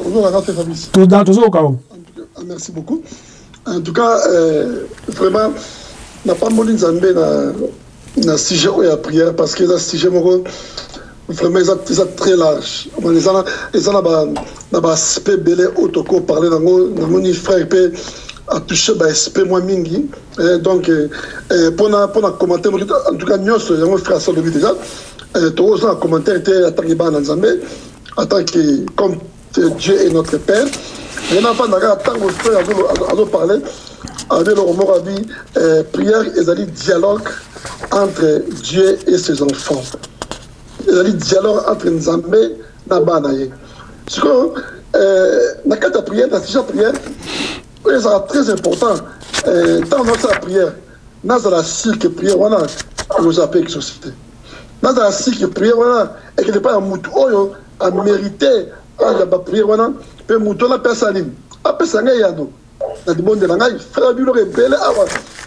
Merci beaucoup. En tout cas, vraiment, n'a pas mon Nzambé na sujet ou la prière parce que le sujet vraiment est très large. Les gens ont aspect belé autoco parler dans mon frère peut a touché aspect moi mingi. Donc pour commenter en tout cas nous mon frère ça depuis déjà tous les commentaires étaient attaqués par Nzambé en tant que comme Dieu est notre Père. Il n'y a pas de parler avec le mot prière et dialogue entre Dieu et ses enfants. Il dialogue entre Nzambé et Nabanaye. C'est que dans la prière, dans la prière, c'est très important. Dans notre prière, dans la cycle prière, voilà, nous appelons la société. Dans la cycle prière, voilà, et qu'il n'y a pas un mouton à mériter la prière, voilà. Pe mutona pesa nini apesa ngai yano na dimonde na ngai frère bilo rebelle awa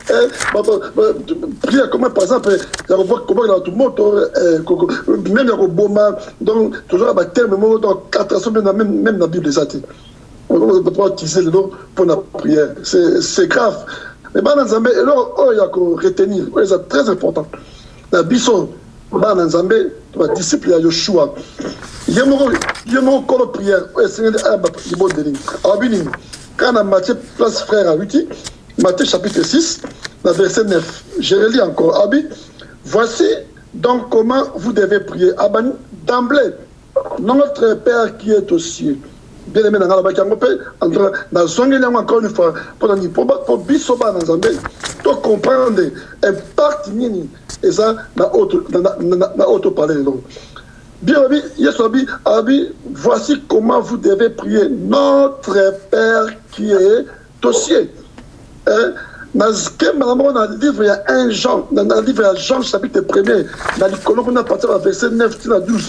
prière comme par exemple ya ko comment la tout moto même ya ko boma donc toujours ba terme mo donc 400 même la Bible ça on peut pas utiliser le nom pour la prière c'est grave mais bana nzambe alors il y a ko retenir c'est très important la biso bana nzambe ba disciple ya Yoshua Yemo kolo prière Seigneur du bon délit. Abini quand on Matthieu place frère à 8 Matthieu chapitre 6 verset 9 je relis encore Abi voici donc comment vous devez prier Abani d'emblée notre Père qui est aux cieux bien aimé dans la bakangope entre dans zongeli encore une fois pour bisoba dans Zambé to comprendre impact nini et ça na auto parler donc bien, Abi, voici comment vous devez prier notre Père qui est aux cieux. Dans le livre, il y a un Jean, dans le livre, il y a Jean chapitre 1er, dans le colonne, on a parti à verset 9 à 12.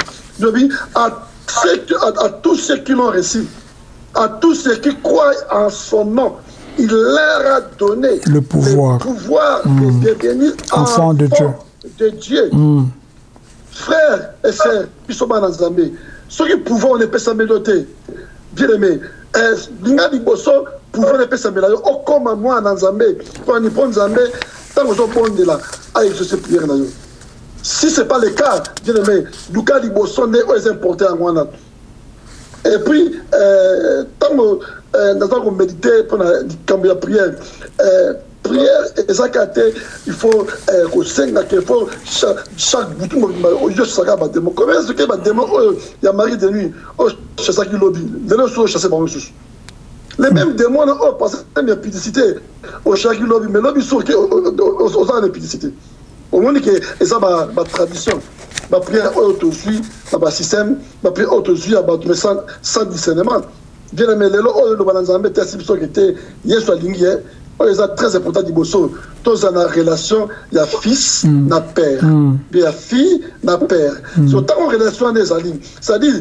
À tous ceux qui l'ont reçu, à tous ceux qui croient en son nom, il leur a donné le pouvoir de devenir enfants de Dieu. Frères et sœurs, qui sont dans Zambé, ceux qui pouvoir on ne peut s'améliorer. Bien aimé, l'ingénieur du bosso pouvoir ne peut s'améliorer. Au comme moi dans Zambé, pour nous prendre Zambé, tant que je prends là, à exaucer prière là. Si ce n'est pas le cas, bien aimé, l'ingénieur du bosso n'est pas importé à moi. Et puis, tant que nous avons médité pour la prière, prière et ça il faut qu'il faut chaque bouton je sais pas démon comment est-ce que va démon il y a mari de nuit c'est ça qui lobby de nos choses chasser par les mêmes démons ont passé la publicité au chaque lobby mais lobby sur aux ans de publicité au monde que ça va tradition la prière autosuit la système la prière autosuit mais sans discernement bien aimé les lots le balanzambe était si qui était hier soit ligne c'est très important du bosso. Tous dans la relation, il y a fils, na père. Il y a fille, na père. C'est tant en relation des amis. C'est-à-dire,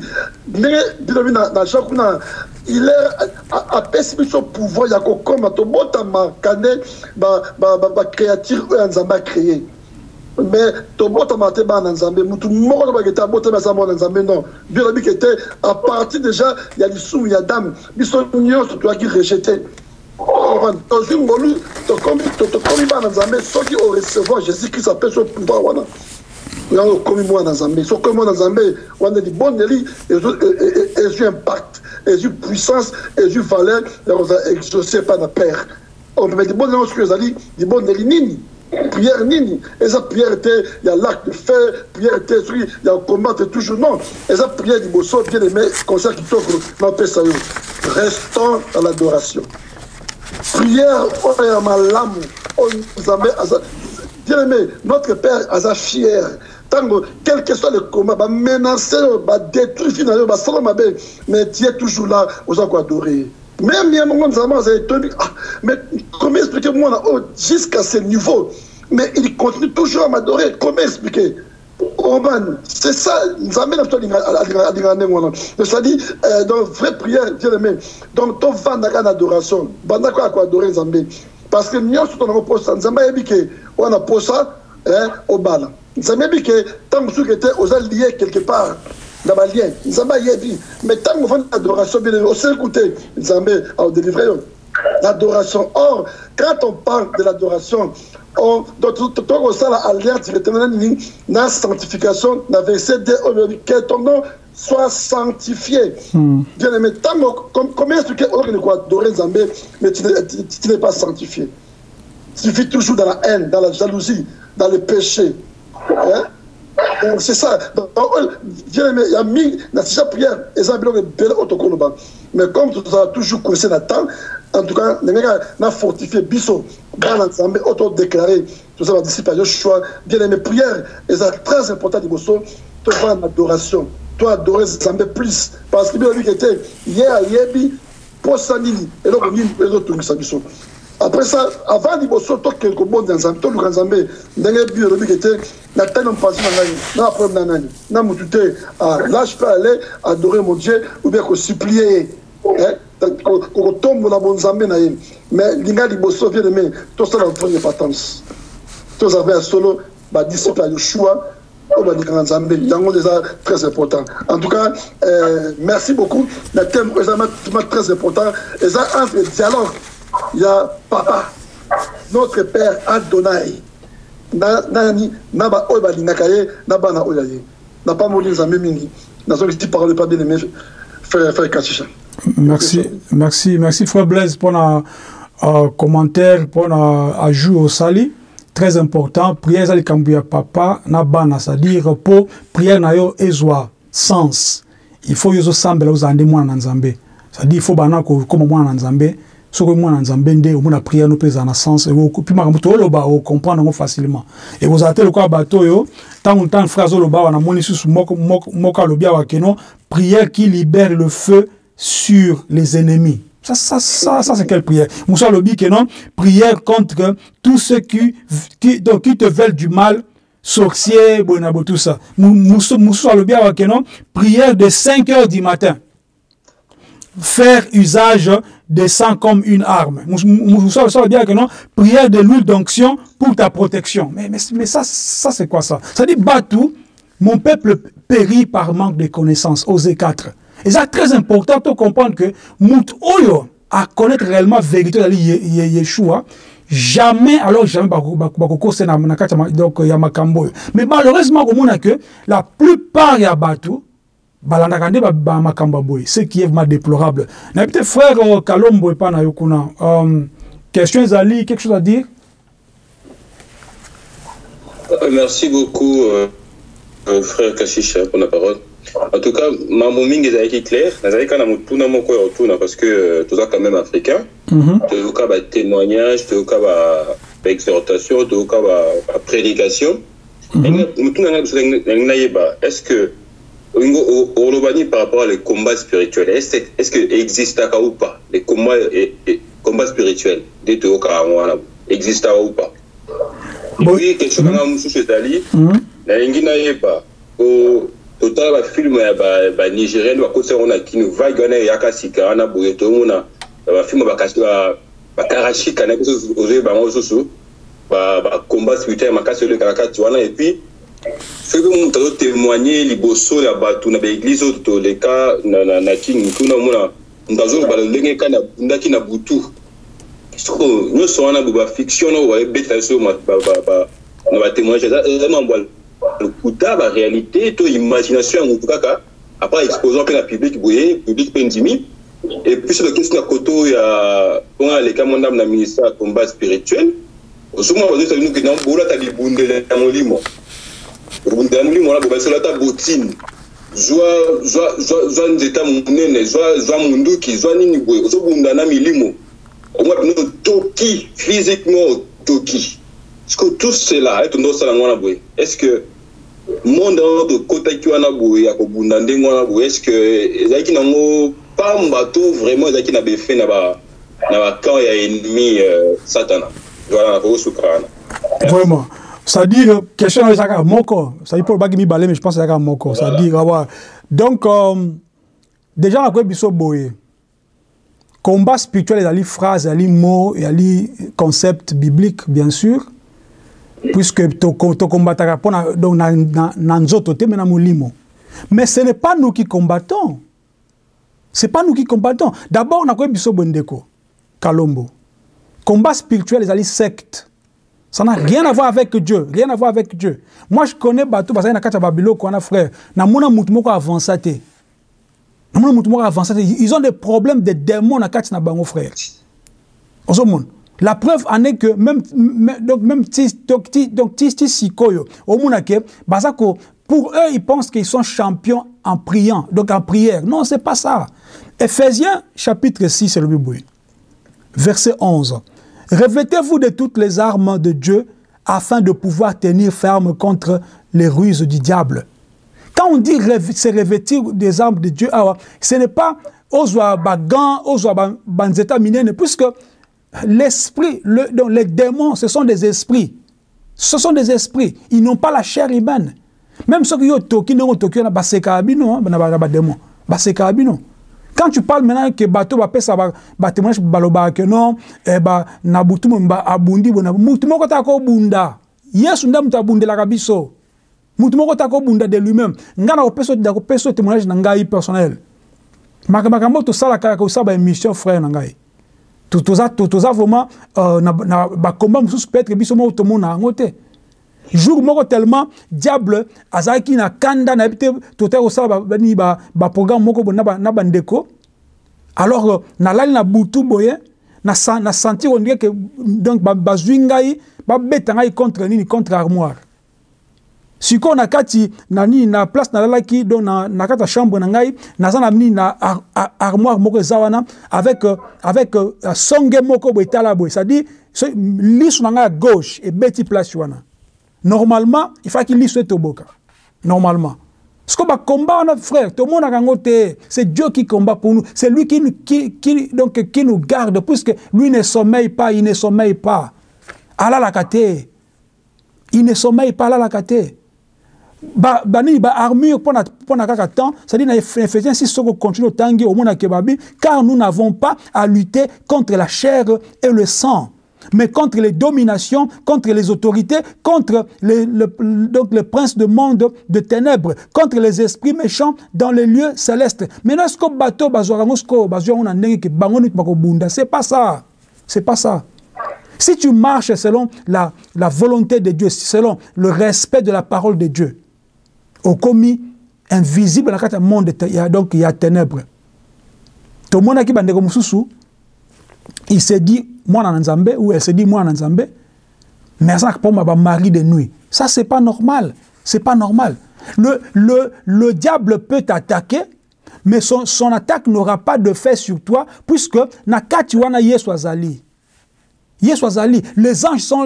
il est à percevoir son pouvoir, il y a comme tout bon temps cané, créature en créé. Mais tout bon temps maté ban en Zambé, tout le monde va être à botter dans en Zambé non. Bien la qui était à partir déjà, il y a des sous, il y a dame, ils sont unions sur toi qui rejeté. Jésus Jésus-Christ appelle son pouvoir. Comme moi dans Zambé, so comme moi dans Zambé, on a des bonnes délits, et eu impact, et eu puissance, et eu valeur, et on a exaucé par la père. On met des bonnes délits, des bonnes délits nini. Prière nini. Et ça prière était, il y a l'acte de fer, prière était, il y a un combat toujours non. Et ça prière du bosso, bien aimé, concert qui t'offre, non, restons dans l'adoration. Prière, bien aimé, notre Père a fier. Quel que soit le combat, va menacer, va détruire finalement, va salon mais tu es toujours là, aux gens adorer. Même il y a un moment où vous avez tenu, mais comment expliquer moi jusqu'à ce niveau? Mais il continue toujours à m'adorer. Comment expliquer? C'est ça, nous amène à c'est-à-dire, dans la vraie prière, bien aimé, donc ton van n'a qu'à adoration, banda quoi adorer Zambé. Parce que nous sommes dans le poste, Zambé a dit qu'on a posé au bal. Nzambe bi que tant que était aux alliés quelque part dans ma lien. Nzambe yebi. Mais tant que vous l'adoration bien au seul côté Nzambe a délivré l'adoration. Or, quand on parle de l'adoration, on doit ça l'alliance directement dans la sanctification, dans le verset 2, que ton nom soit sanctifié. Bien aimé, combien est-ce qu'on doit adorer Nzambe, mais tu n'es pas sanctifié? Tu vis toujours dans la haine, dans la jalousie, dans le péché. Hein? C'est ça. Bien aimé, il y a mis dans cette prière, mais comme tu as toujours connaissé la temps, en tout cas, les gars, on a fortifié Bisso, dans l'ensemble, auto-déclaré, tout ça va disciple à Joshua. Bien aimé, prière, c'est très important de Bisso, tu vas en adoration, tu vas adorer Zambé plus, parce que bien aimé, était hier, Yebi, pour Sanili, et là, on y a les autres Bisso. Après ça, avant de Bisso, tu as quelques mots dans Zambé, tu as le Zambé, dans les bureaux, il était, la tête en passant dans la problème dans la moutouté, là, je peux aller adorer mon Dieu, ou bien qu'on supplier. Qu'on tombe dans mon Zambé, mais l'ingénieur de Bosso vient de me tout ça dans le patence. Tous avez un solo, disciple à Yoshua, au Badikan Zambé, c'est très important. En tout cas, merci beaucoup. Le thème est très important. Et ça, entre le dialogue, il y a Papa, notre Père Adonai. Nani, Naba Oibali Nakaye, Naba Na Oyaye. N'a pas mouru Zambé Mingi. N'a pas dit parole pas bien aimé, frère Kachicha. Merci Frère Blaise pour un commentaire, pour un ajout au sali. Très important. Prière Zali Kambuya Papa, Nabana, c'est-à-dire pour prière Nayo Ezwa, sens. Il faut yozo sambe la uzande mwana nanzambe. C'est-à-dire il faut banako comme mwana nanzambe. Ce que mwana nanzambe nde, au moins la prière nous pèse en sens. Et puis makamuto loba, on comprend facilement. Et vous avez le quoi bateau yo, tant phrase loba, on a moni sous moka lobia wakeno, prière qui libère le feu sur les ennemis. Ça c'est quelle prière? Moussa Lobi que non, prière contre tous ceux qui te veulent du mal, sorciers, bonabo, tout ça. Moussa Lobi que non, prière de 5 heures du matin. Faire usage de sang comme une arme. Moussa Lobi que non, prière de l'huile d'onction pour ta protection. Mais ça c'est quoi ça? Ça dit Batou, mon peuple périt par manque de connaissances. Osée 4. Et c'est très important de comprendre que Mout Oyo à connaître réellement la vérité de Yeshua, jamais, alors jamais, donc il y a Makambo. Mais malheureusement, on a que la plupart y a Batou, ce qui est vraiment déplorable. Peut-être frère Kalombo et pas Yokuna. Question Zali, quelque chose à dire? Merci beaucoup, frère Kashisha, pour la parole. En tout cas, ma moming est clair. Parce que tout ça quand même africain. Tout cas témoignage, tout cas exhortation, tout cas prédication. Est-ce que au par rapport aux combats spirituels, est-ce que existe ou pas les combats spirituels des tout cas existe ou pas? Et puis quelque chose que total ba film ya ba nigérien ba kosa on a qui nous va gagner ya kasika na boyeto mona ba film ba kasika ba karashika na kosa oze ba mosusu ba combat spirituel makasi le karakati wana et puis fait que mon tado témoigner liboso ya batu na ba église to le cas na king tuna mona ndazo ba lenge kana ndaki na butu so nous sommes en ba fiction no ba beta so ba na ba témoignage vraiment le coup la réalité, toute imagination en tout cas, après exposant la public pendimi et puis sur le question de Koto, il y a les camons dans le ministère de combat spirituel. Au second, on va dire que nous avons beaucoup de bundles dans le limo. Le bundle dans le limo, on va sur la bottine. Joa nzeta munene, joa mundu qui joa nini boy. Au second, on a mis limo. On va nous toki physiquement toki. Est-ce que tout cela est un autre salon boy? Est-ce que monde de côté qui wana boy ya ko bundande ngwana boy? Est-ce que ezaki nango pas mbato vraiment ezaki na befe na ba camp ya ennemi satana? Voilà, pour soukrana. Vraiment. C'est-à-dire, question de Zaka Moko, c'est-à-dire pour le balai, mais je pense que c'est Zaka Moko. C'est-à-dire, donc, déjà, on a quoi biso boye. Combat spirituel, il y a des phrases, il y a des mots, il y a des concepts bibliques, bien sûr. puisque to combattra donc na nzoto te mena molimo. Mais ce n'est pas nous qui combattons. C'est pas nous qui combattons. D'abord on a quoi biso bondeko Kalombo. Combat spirituel les alliés sectes. Ça n'a rien à voir avec Dieu, rien à voir avec Dieu. Moi je connais bateau parce que na kata babilo ko na frère. Na mona mutu moko avancé. Na mona mutu moko avancé. Ils ont des problèmes de démons na kata na bango frère. La preuve en est que même Sikoyo, pour eux, ils pensent qu'ils sont champions en priant, donc en prière. Non, c'est pas ça. Ephésiens chapitre 6, c'est le Bible. Verset 11. Revêtez-vous de toutes les armes de Dieu afin de pouvoir tenir ferme contre les ruses du diable. Quand on dit se revêtir des armes de Dieu, ce n'est pas Ozwa Bagan, Ozwa Banzeta Minene, puisque l'esprit, les démons, ce sont des esprits. Ce sont des esprits. Ils n'ont pas la chair humaine. Même ceux qui ont toki, quand tu parles maintenant que bateau va pesa ba témoignage baloba que non na butu mba abundi bona mutu moko ta ko bunda yesu ndam ta bundela kabiso mutu moko ta ko bunda de lui-même ngana ko peso témoignage na ngai personnel makambo to sala ka ko saba émission frère na ngai tout ça vraiment na ba combat musu peut-être biso mo to mona ngote jour moko tellement diable azaki na kanda na bité toté ko sala ba programme moko na bandeko alors na lali na butu boye na sentir on dirait que donc ba zwingai ba betangai contre armoire siko na kati na place na lalaki donc na kata chambre na ngai na zana na armoire moko zawana avec songe moko boitala boy ça dit lisu na ngai à gauche et beti place wana. Normalement, il faut qu'il lise au boca. Normalement. Ce qu'on va combattre, frère, tout le monde a gagné. C'est Dieu qui combat pour nous. C'est lui qui nous garde, puisque lui ne sommeille pas, il ne sommeille pas. Allah la kate. Il ne sommeille pas, Allah la kate. Bani ba armure pour na kaka temps, c'est-à-dire na Ephésiens 6 qu'on continue tangi au monde à Kebabi, car nous n'avons pas à lutter contre la chair et le sang, mais contre les dominations, contre les autorités, contre donc les princes du monde de ténèbres, contre les esprits méchants dans les lieux célestes. Maintenant, ce que bateau c'est pas ça. C'est pas ça. Si tu marches selon la volonté de Dieu, selon le respect de la parole de Dieu, au commis invisible dans le monde, donc il y a ténèbres. Tout le monde qui bande comme sous, il se dit moi dans Nzambe ou elle se dit moi dans Nzambe, mais ça pour ma mari de nuit. Ça c'est pas normal. C'est pas normal. Le diable peut t'attaquer, mais son attaque n'aura pas de fait sur toi, puisque na kati wana Yesu azali. Yesu azali. Les anges sont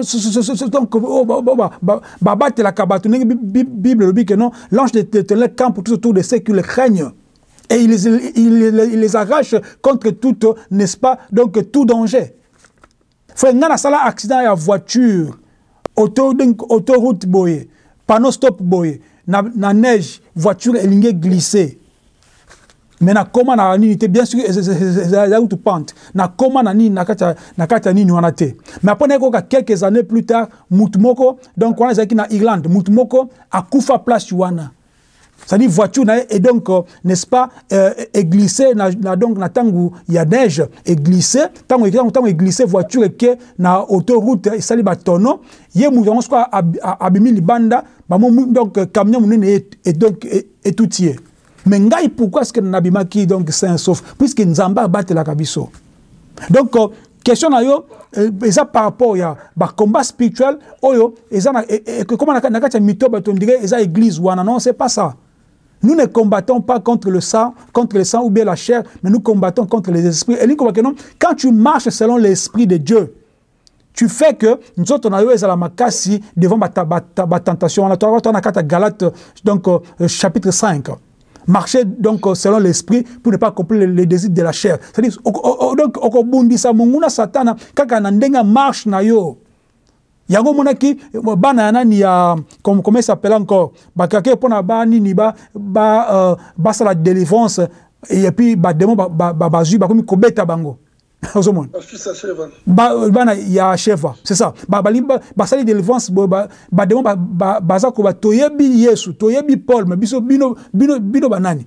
babate la kabatu. Bible dit que non, l'ange de le camp tout autour de ceux qui le craignent. Et il les arrache contre tout, n'est-ce pas, donc tout danger. Frère, il y a un accident à voiture, autoroute boye, panneau stop boye, na neige, voiture elle glissée. Mais na comment na unité bien sûr la route pente. Na comment na ni na kata ni wana te. Mais après quelques années plus tard, mutumoko donc on a na Irlande, mutumoko akufa place wana. C'est-à-dire voiture et donc n'est-ce pas est glissé donc na tangu ya neige est glissé tangu est glissé voiture que na autoroute et sali batono ye mutongo quoi abimi libanda donc camion munene et donc et tout y est. Mais ngai pourquoi est-ce que nabimaki donc sain sauf puisque nzamba batte la kabiso. Donc question na yo eza par rapport ya ba combat spirituel oyo eza comment na kati mito batondire eza église wana non c'est pas ça. Nous ne combattons pas contre le sang ou bien la chair, mais nous combattons contre les esprits. Et quand tu marches selon l'esprit de Dieu, tu fais que nous autres, on a eu la makasi devant ma tentation. On a Galates, donc chapitre 5. Marcher donc selon l'esprit pour ne pas accomplir les désirs de la chair. C'est-à-dire, donc, Satan, quand marche na yo. Yango monaki bana nani ya comment s'appelle encore bakake pona bani ni ba la délivrance et puis ba démon ba bazu ba komi kobeta bango Fils à Sheva. Il y a Sheva, c'est ça. Basali délivrance, baza ko toyebi Yesu, toyebi Paul, mais bino banani.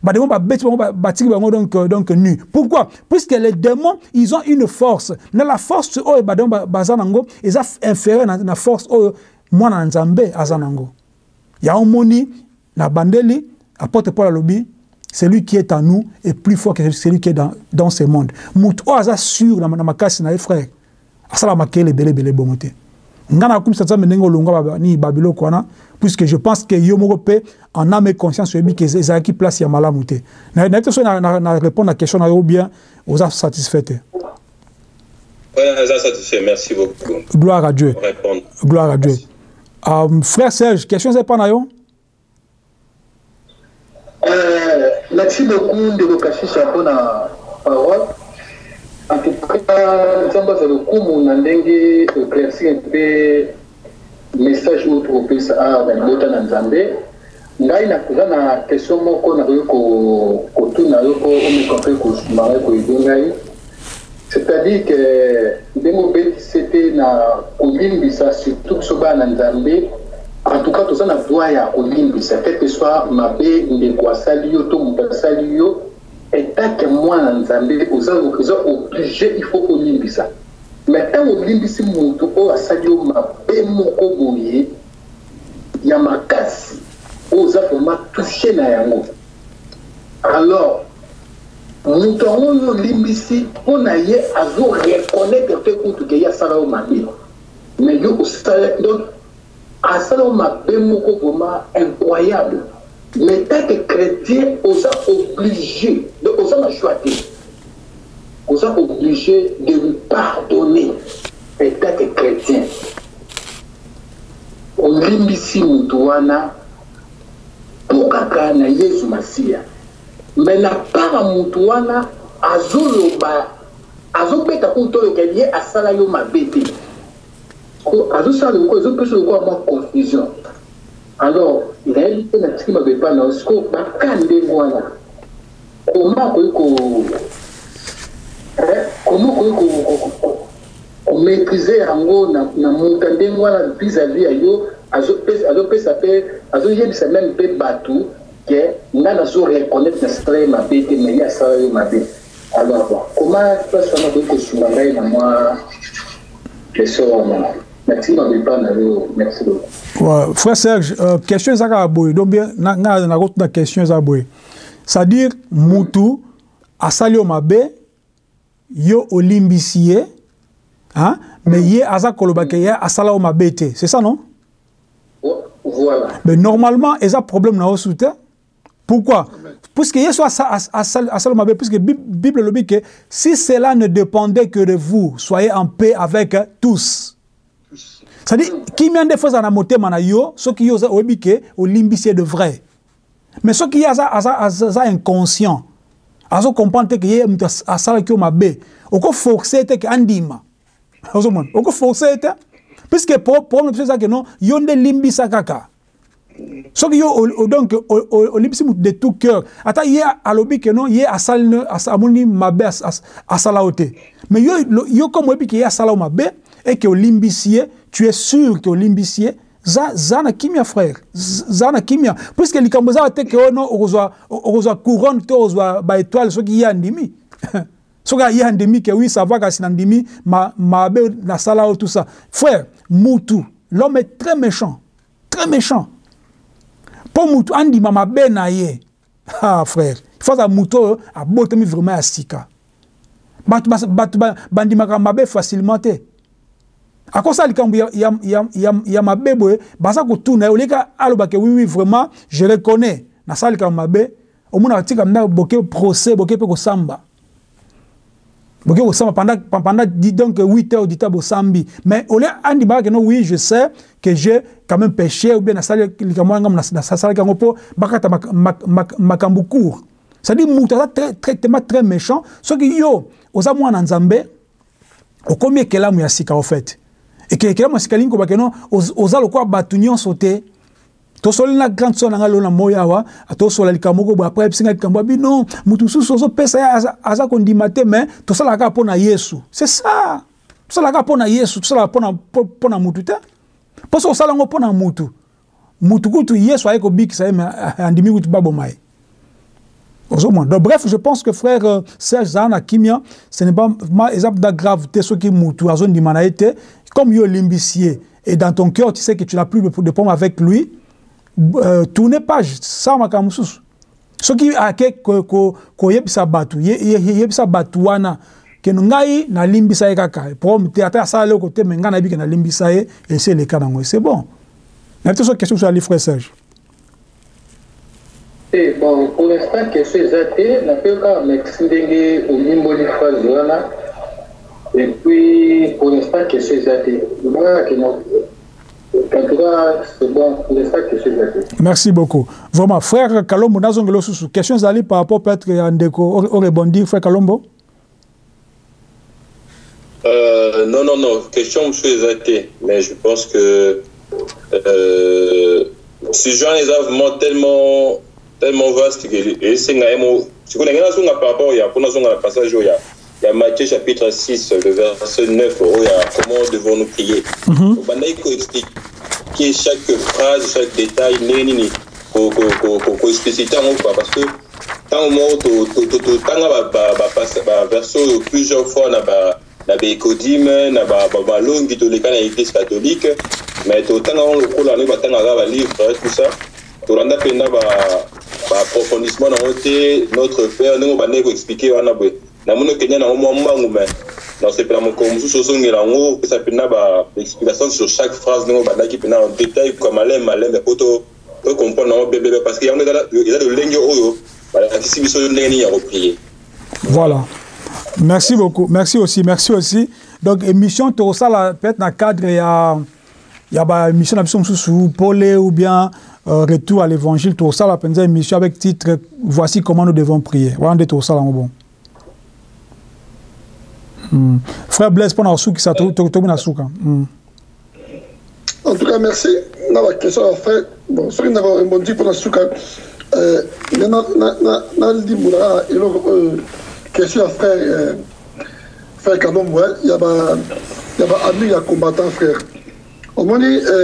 Donc nu. Pourquoi? Puisque les démons, ils ont une force. Dans la force, ils ont inférieur à la force, moi, dans Nzambe, azanango. Il y a un moni, na bandeli, apporte Paul à l'obi. Celui qui est en nous est plus fort que celui qui est dans ce monde. Moutou aza sûr na makasi na frère. Asala makele bele bomote. Ngana kum satsa menengo longa ni babilo kwana puisque je pense que yo moko pe en âme et conscience yebi que ezaki place ya malamu te. Na répondre à la question na yo bien aux satisfaits. Ouais, ça satisfait. Merci beaucoup. Gloire à Dieu. Gloire à Dieu. Frère Serge, question c'est pas na yo? Merci beaucoup de l'occasion pour la parole. En tout cas, Zamba Zalokou, mon andenge éclaircir un peu message ou trouver ça à Banibota Nzambe. Ngai na kuza na question moko na ko tu na yo ko me compris ko mara ko idongai. C'est-à-dire que demo beti c'était na kolimbisa surtout soba na Nzambe. En tout cas, tout ça n'a pas à Olympia. Quel que soit ma bé, de quoi salio, tout mon salio, et tant que moi, en Zambie, aux obligés, il faut Olympia. Mais tant Olympia, si mon tout au salio, ma bé, mon koboye, y a ma casse. Aux affaires, touché na yango. Alors, nous avons Olympia, on a y a reconnaître que fait qu'il y a ça là au mari. Mais yo au salaire, donc, à ça, on m'a vraiment incroyable. Mais tant que chrétien, on est obligé, on est choisi, on est obligé de lui pardonner. Et tant que chrétien, on limite Moutouana pour qu'un Jésus Massia. Mais la part Moutouana, Azoloba, Azobeta Koutolo, qui est à Salayo Mabete. Confusion. Alors, il a dit que je ne pas dans ce qu'on comment maîtriser en gros na montagne vis-à-vis à yo même peu bateau que n'a pas reconnaître notre ma bête mais il y a ça ma bête. Alors comment personne peut que je moi question merci beaucoup. Frère Serge, question Zakaboy, donc bien, na question Zakaboy. C'est-à-dire, Moutou, Asalio Mabe, yo Olimbisie, hein, mais yé Azakoloba yé Asala Mabete, c'est ça non? Voilà. Mais normalement, il y a un problème dans le soutien. Pourquoi? Puisque yé soit Asala Mabe, puisque la Bible le dit que si cela ne dépendait que de vous, soyez en paix avec tous. C'est-à-dire, qui m'a des fois à la moté manayo, ceux qui osent oublier au limbissier de vrai. Mais ceux qui sont inconscients, ils comprennent que y a ça qui m'a bé. On peut forcer que andima. On peut forcer puisque pour c'est que non, y a des limbissa kaka. Ceux qui ont donc au limbissi de tout cœur. Attends, y a à l'obi que non, y a à sal à moni mabé à salaoté. Mais yo comme oublier qu'il y a sala mabé et que au limbissier tu es sûr que au limbissier zana kimia frère zana kimia puisque les kamboza te que non oza couronne to oza ba étoile so qui y a ndimi so ga y a ndimi que oui ça va ka sinandimi ma be na sala tout ça frère Moutou l'homme est très méchant pour Moutou andi mama be na ye ah frère il faut ça Moutou a botami vraiment asika bandi makamba be facilement te. À cause il y a ma bébé, basa ko tourner au lieu aloba que oui vraiment je reconnais na sali ka mabe au mona tika na boke procès boke pe ko samba pendant donc 8 heures du tabo sambi mais au lieu andi ba que non oui je sais que j'ai quand même péché ou bien na sali ka mo ngam na sali ka ngopo bakata makambu court ça dit muta très méchant ce qui yo oza mwana nzambe o combien kela mu ya sika en fait. Et que la mascaline comme que non aux alloquois batunion sauté tosoli na grande sœur nanga lona moyawa atosola likamoko bo après singa likambo bi non mutu susu so pesa aza kondimate mais tosala ka pona Yesu c'est ça tosala ka pona Yesu tosala pona mutu te parce que osala ngo pona mutu kutu Yesu ayeko bikisa mais andimi kutu babo mai. Donc, bref, je pense que frère Serge Zana Kimia, ce n'est pas exemple de gravité ce qui mutu a zone d'imanaïté comme yo limbicier et dans ton cœur tu sais que tu n'as plus de problème avec lui. Tourner page ça makamususu ce qui a ko yebisa batu yebisa batu wana ke ngai na limbisa ye kaka pour théâtre ça le côté menga na bi ke na limbisa ye et c'est le cas dans c'est bon. Maintenant cette question sur les frères Serge. Et bon pour l'instant que c'est athée na peut pas m'expliquer au niveau de phrase wana et puis pour l'instant que c'est athée voilà que non. Merci beaucoup. Vraiment, frère Kalombo, questions par rapport peut-être à Ndeko, au rebondir, frère Kalombo? Non. Question, monsieur Zate. Mais je pense que ce genre est vraiment tellement vaste que c'est si vous avez un par rapport à la passage où il y a Matthieu chapitre 6, le verset 9, où il y a comment devons-nous prier. Expliquer chaque phrase, chaque détail, pour expliciter parce que tant au moins, verso plusieurs fois, na bécodime, na langue de l'église catholique, mais tout le temps, on a livre, tout ça, tout le temps, approfondissement dans notre Père, nous allons expliquer, na mono Kenya na mwangu mais dans ce plan comme sous son ngirango ça peut na ba explication sur chaque phrase nous ba qui peut en détail comme malem mais poto peut comprendre bébé parce qu'il y a de lengue oyo ba qui biso ndeni ya replier. Voilà. Merci beaucoup. Merci aussi. Donc émission to ça là peut-être dans cadre il y a ba émission na biso sous Paulé ou bien retour à l'évangile to ça la penza émission avec titre voici comment nous devons prier. Voilà tout ça là bon. Frère Blaise, pour nous qui ça en tout cas, merci. Dans la question à faire, bon, ce qui n'a pas répondu pour la souka, il y a une question à faire, frère Kanom, il y a un ami combattant, frère. Au moins,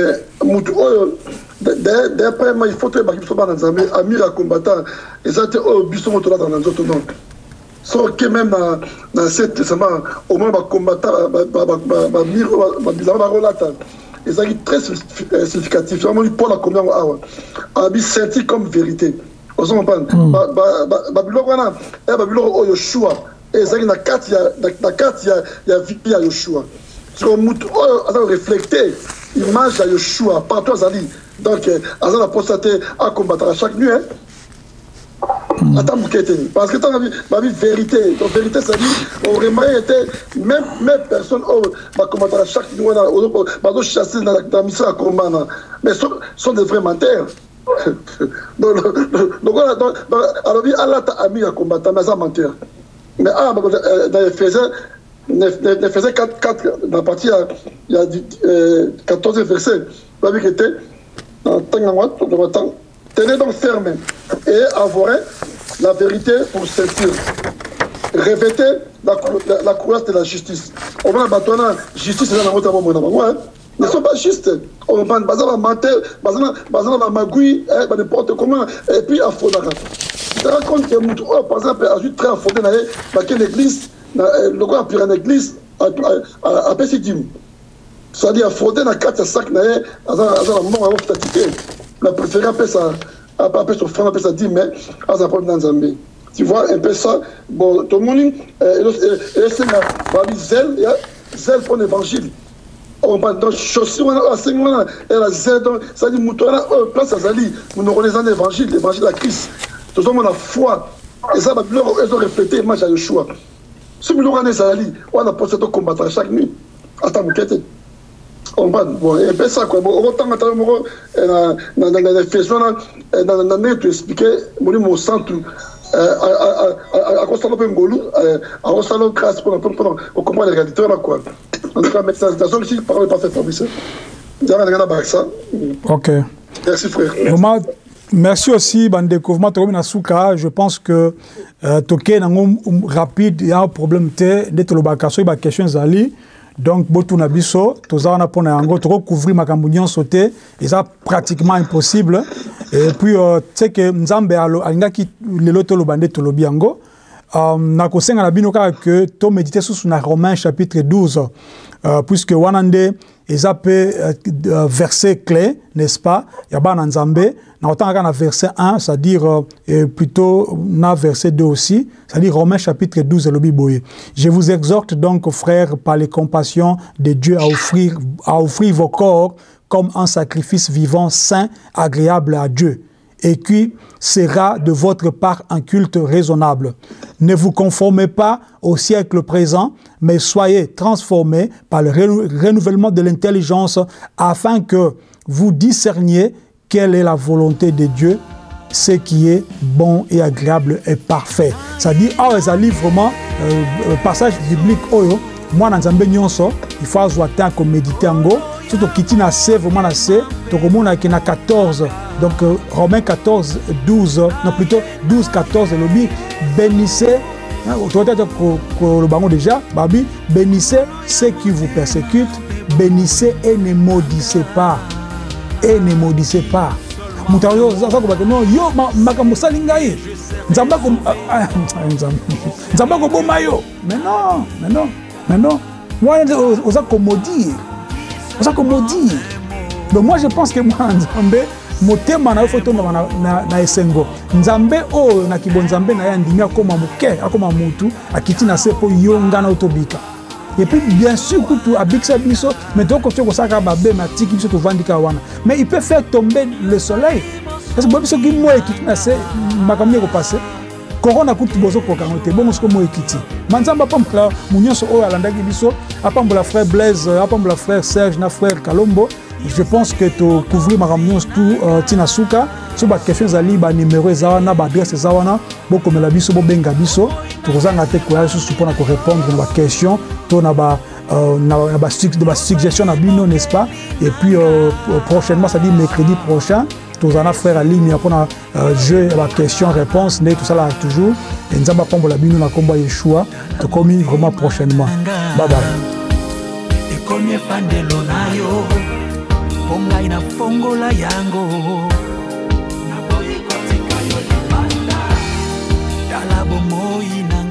d'après moi, il faut que les amis combattant, ils ont été au buisson dans les autres noms. Sauf que même dans cette testament, au moins, les combattants, ils sont très significatifs. Vraiment, pour la combien ils sont sentis comme vérité. Vous comprenez? Babylone, Babylone, Yoshua. Et ils sont dans 4, il y a vie à Yoshua. Parce que nous refléter l'image de Yoshua partout à Zali. Donc, ils ont la possibilité à combattre à chaque nuit. Parce que dans la vérité, la vérité, ça dit, on remarque que même personne va combattre à chaque nuit, va chasser dans la mission à combat. Mais sont des vrais menteurs. Donc, alors, Allah t'a ami à combattre, mais ça menteur. Mais dans Éphésiens 4, dans la partie, il y a 14 versets, la vérité, dans le temps, tenez donc ferme et avouez la vérité pour ceinture. Revêtez la courage de la justice. On va battre la justice dans notre monde. Ils ne sont pas justes. On va mentir, on va magouiller, n'importe comment, et puis à Fodara. Tu te rends compte que, par exemple, a juste très à Fodara, dans l'église, le gars a pris une église à Pessidim. C'est-à-dire, à Fodara, dans 4 sacs, à la mort, à Fodara, la préférée appelle ça. Après, son frère appelle ça 10 mais à sa propre Zambie. Tu vois un peu ça. Bon, tout le monde, zèle pour l'évangile. On va dans chaussures, elle a zèle, ça dit, mouton, place à Zali, nous aurons les ans d'évangile, l'évangile de la Christ. Tout le monde a foi. Et ça, ils ont reflété l'image à Yeshua. Si nous aurons les Zali, on a posé de combattre chaque nuit. Attends, vous quittez. On va, bon, et puis ça, quoi. Bon, autant dans les faisons, dans les tu expliquais, mon centre, à Constantino Pengolu, à Constantino Grâce, pour comprendre la réalité, quoi. En tout cas, mais ça, ici, parole pas fait fabrice. Ok. Merci frère. Vraiment, merci aussi, Bandeko. Vraiment, Tokomi Nasuka, je pense que Toké Nango rapide, il y a un problème d'être le bakasso, il y a question Zali. Donc, Botou Nabiso, Toza na pona yango, Toko couvrir ma cambunion sauté, et ça pratiquement impossible. Et puis, tu sais que Nzambe alinga ki lelo tolo bande tolo biango. Na kosenga na bino kaka que to méditer sur na Romains chapitre 12, puisque wanande ezape verset clé, n'est-ce pas? Yaba na Nzambe, na autant na verset 1, c'est-à-dire plutôt na verset 2 aussi, c'est-à-dire Romains chapitre 12 le Biboye. Je vous exhorte donc, frères, par les compassions de Dieu à offrir vos corps comme un sacrifice vivant, saint, agréable à Dieu, et qui sera de votre part un culte raisonnable. Ne vous conformez pas au siècle présent, mais soyez transformés par le renouvellement de l'intelligence afin que vous discerniez quelle est la volonté de Dieu, ce qui est bon et agréable et parfait. C'est-à-dire, ça livre vraiment passage biblique, moi, dans Nzambe nyonso, il faut avoir temps comme méditer en go. Surtout qui na C, vraiment na C, to komona ki na 14. Donc Romains 14, 12, non plutôt 12, 14, le bi bénissez, le bango déjà, babi, bénissez ceux qui vous persécutent, bénissez et ne maudissez pas. Et ne maudissez pas. Moutayo, ça ko bakeno yo makamusa lingai. Nzamba ko nzamba ko bomayo. Mais non. Moi, on s'est commodé. Donc moi, je pense que moi, Nzambe, mon thème na photo na esengo. Nzambe na kibo Nzambe na ya ndimia koma muke, akoma mutu, akiti na sepo yonga na otobika. Et puis bien sûr que tu abiksa biso, mais donc quand tu as ça babé matiki biso to vandika wana. Mais il peut faire tomber le soleil. Parce que biso ki mo ekiti na se makamye ko passer. Corona kutu bozo ko kangote bon ce que mo ekiti. Manzamba pamla munyoso o alandaki biso, apambola frère Blaise, apambola frère Serge na frère Kalombo. Je pense que tu couvrir ma réunion tout Tinasuka sur ba question zali ba numéro zawana ba adresse zawana boko mela biso bo benga biso to kozanga te ko yaso pour ko répondre na ba question to na ba suggestion na bino, n'est-ce pas? Et puis prochainement, ça dit mercredi prochain, tous en frère en ligne pour un jeu la question réponse tout ça là toujours et nous allons prendre la bino na combat Yeshua to commis vraiment prochainement. Bye bye. Ponga ina fongola yango na boyi kotika yo libanda dala bomoyi na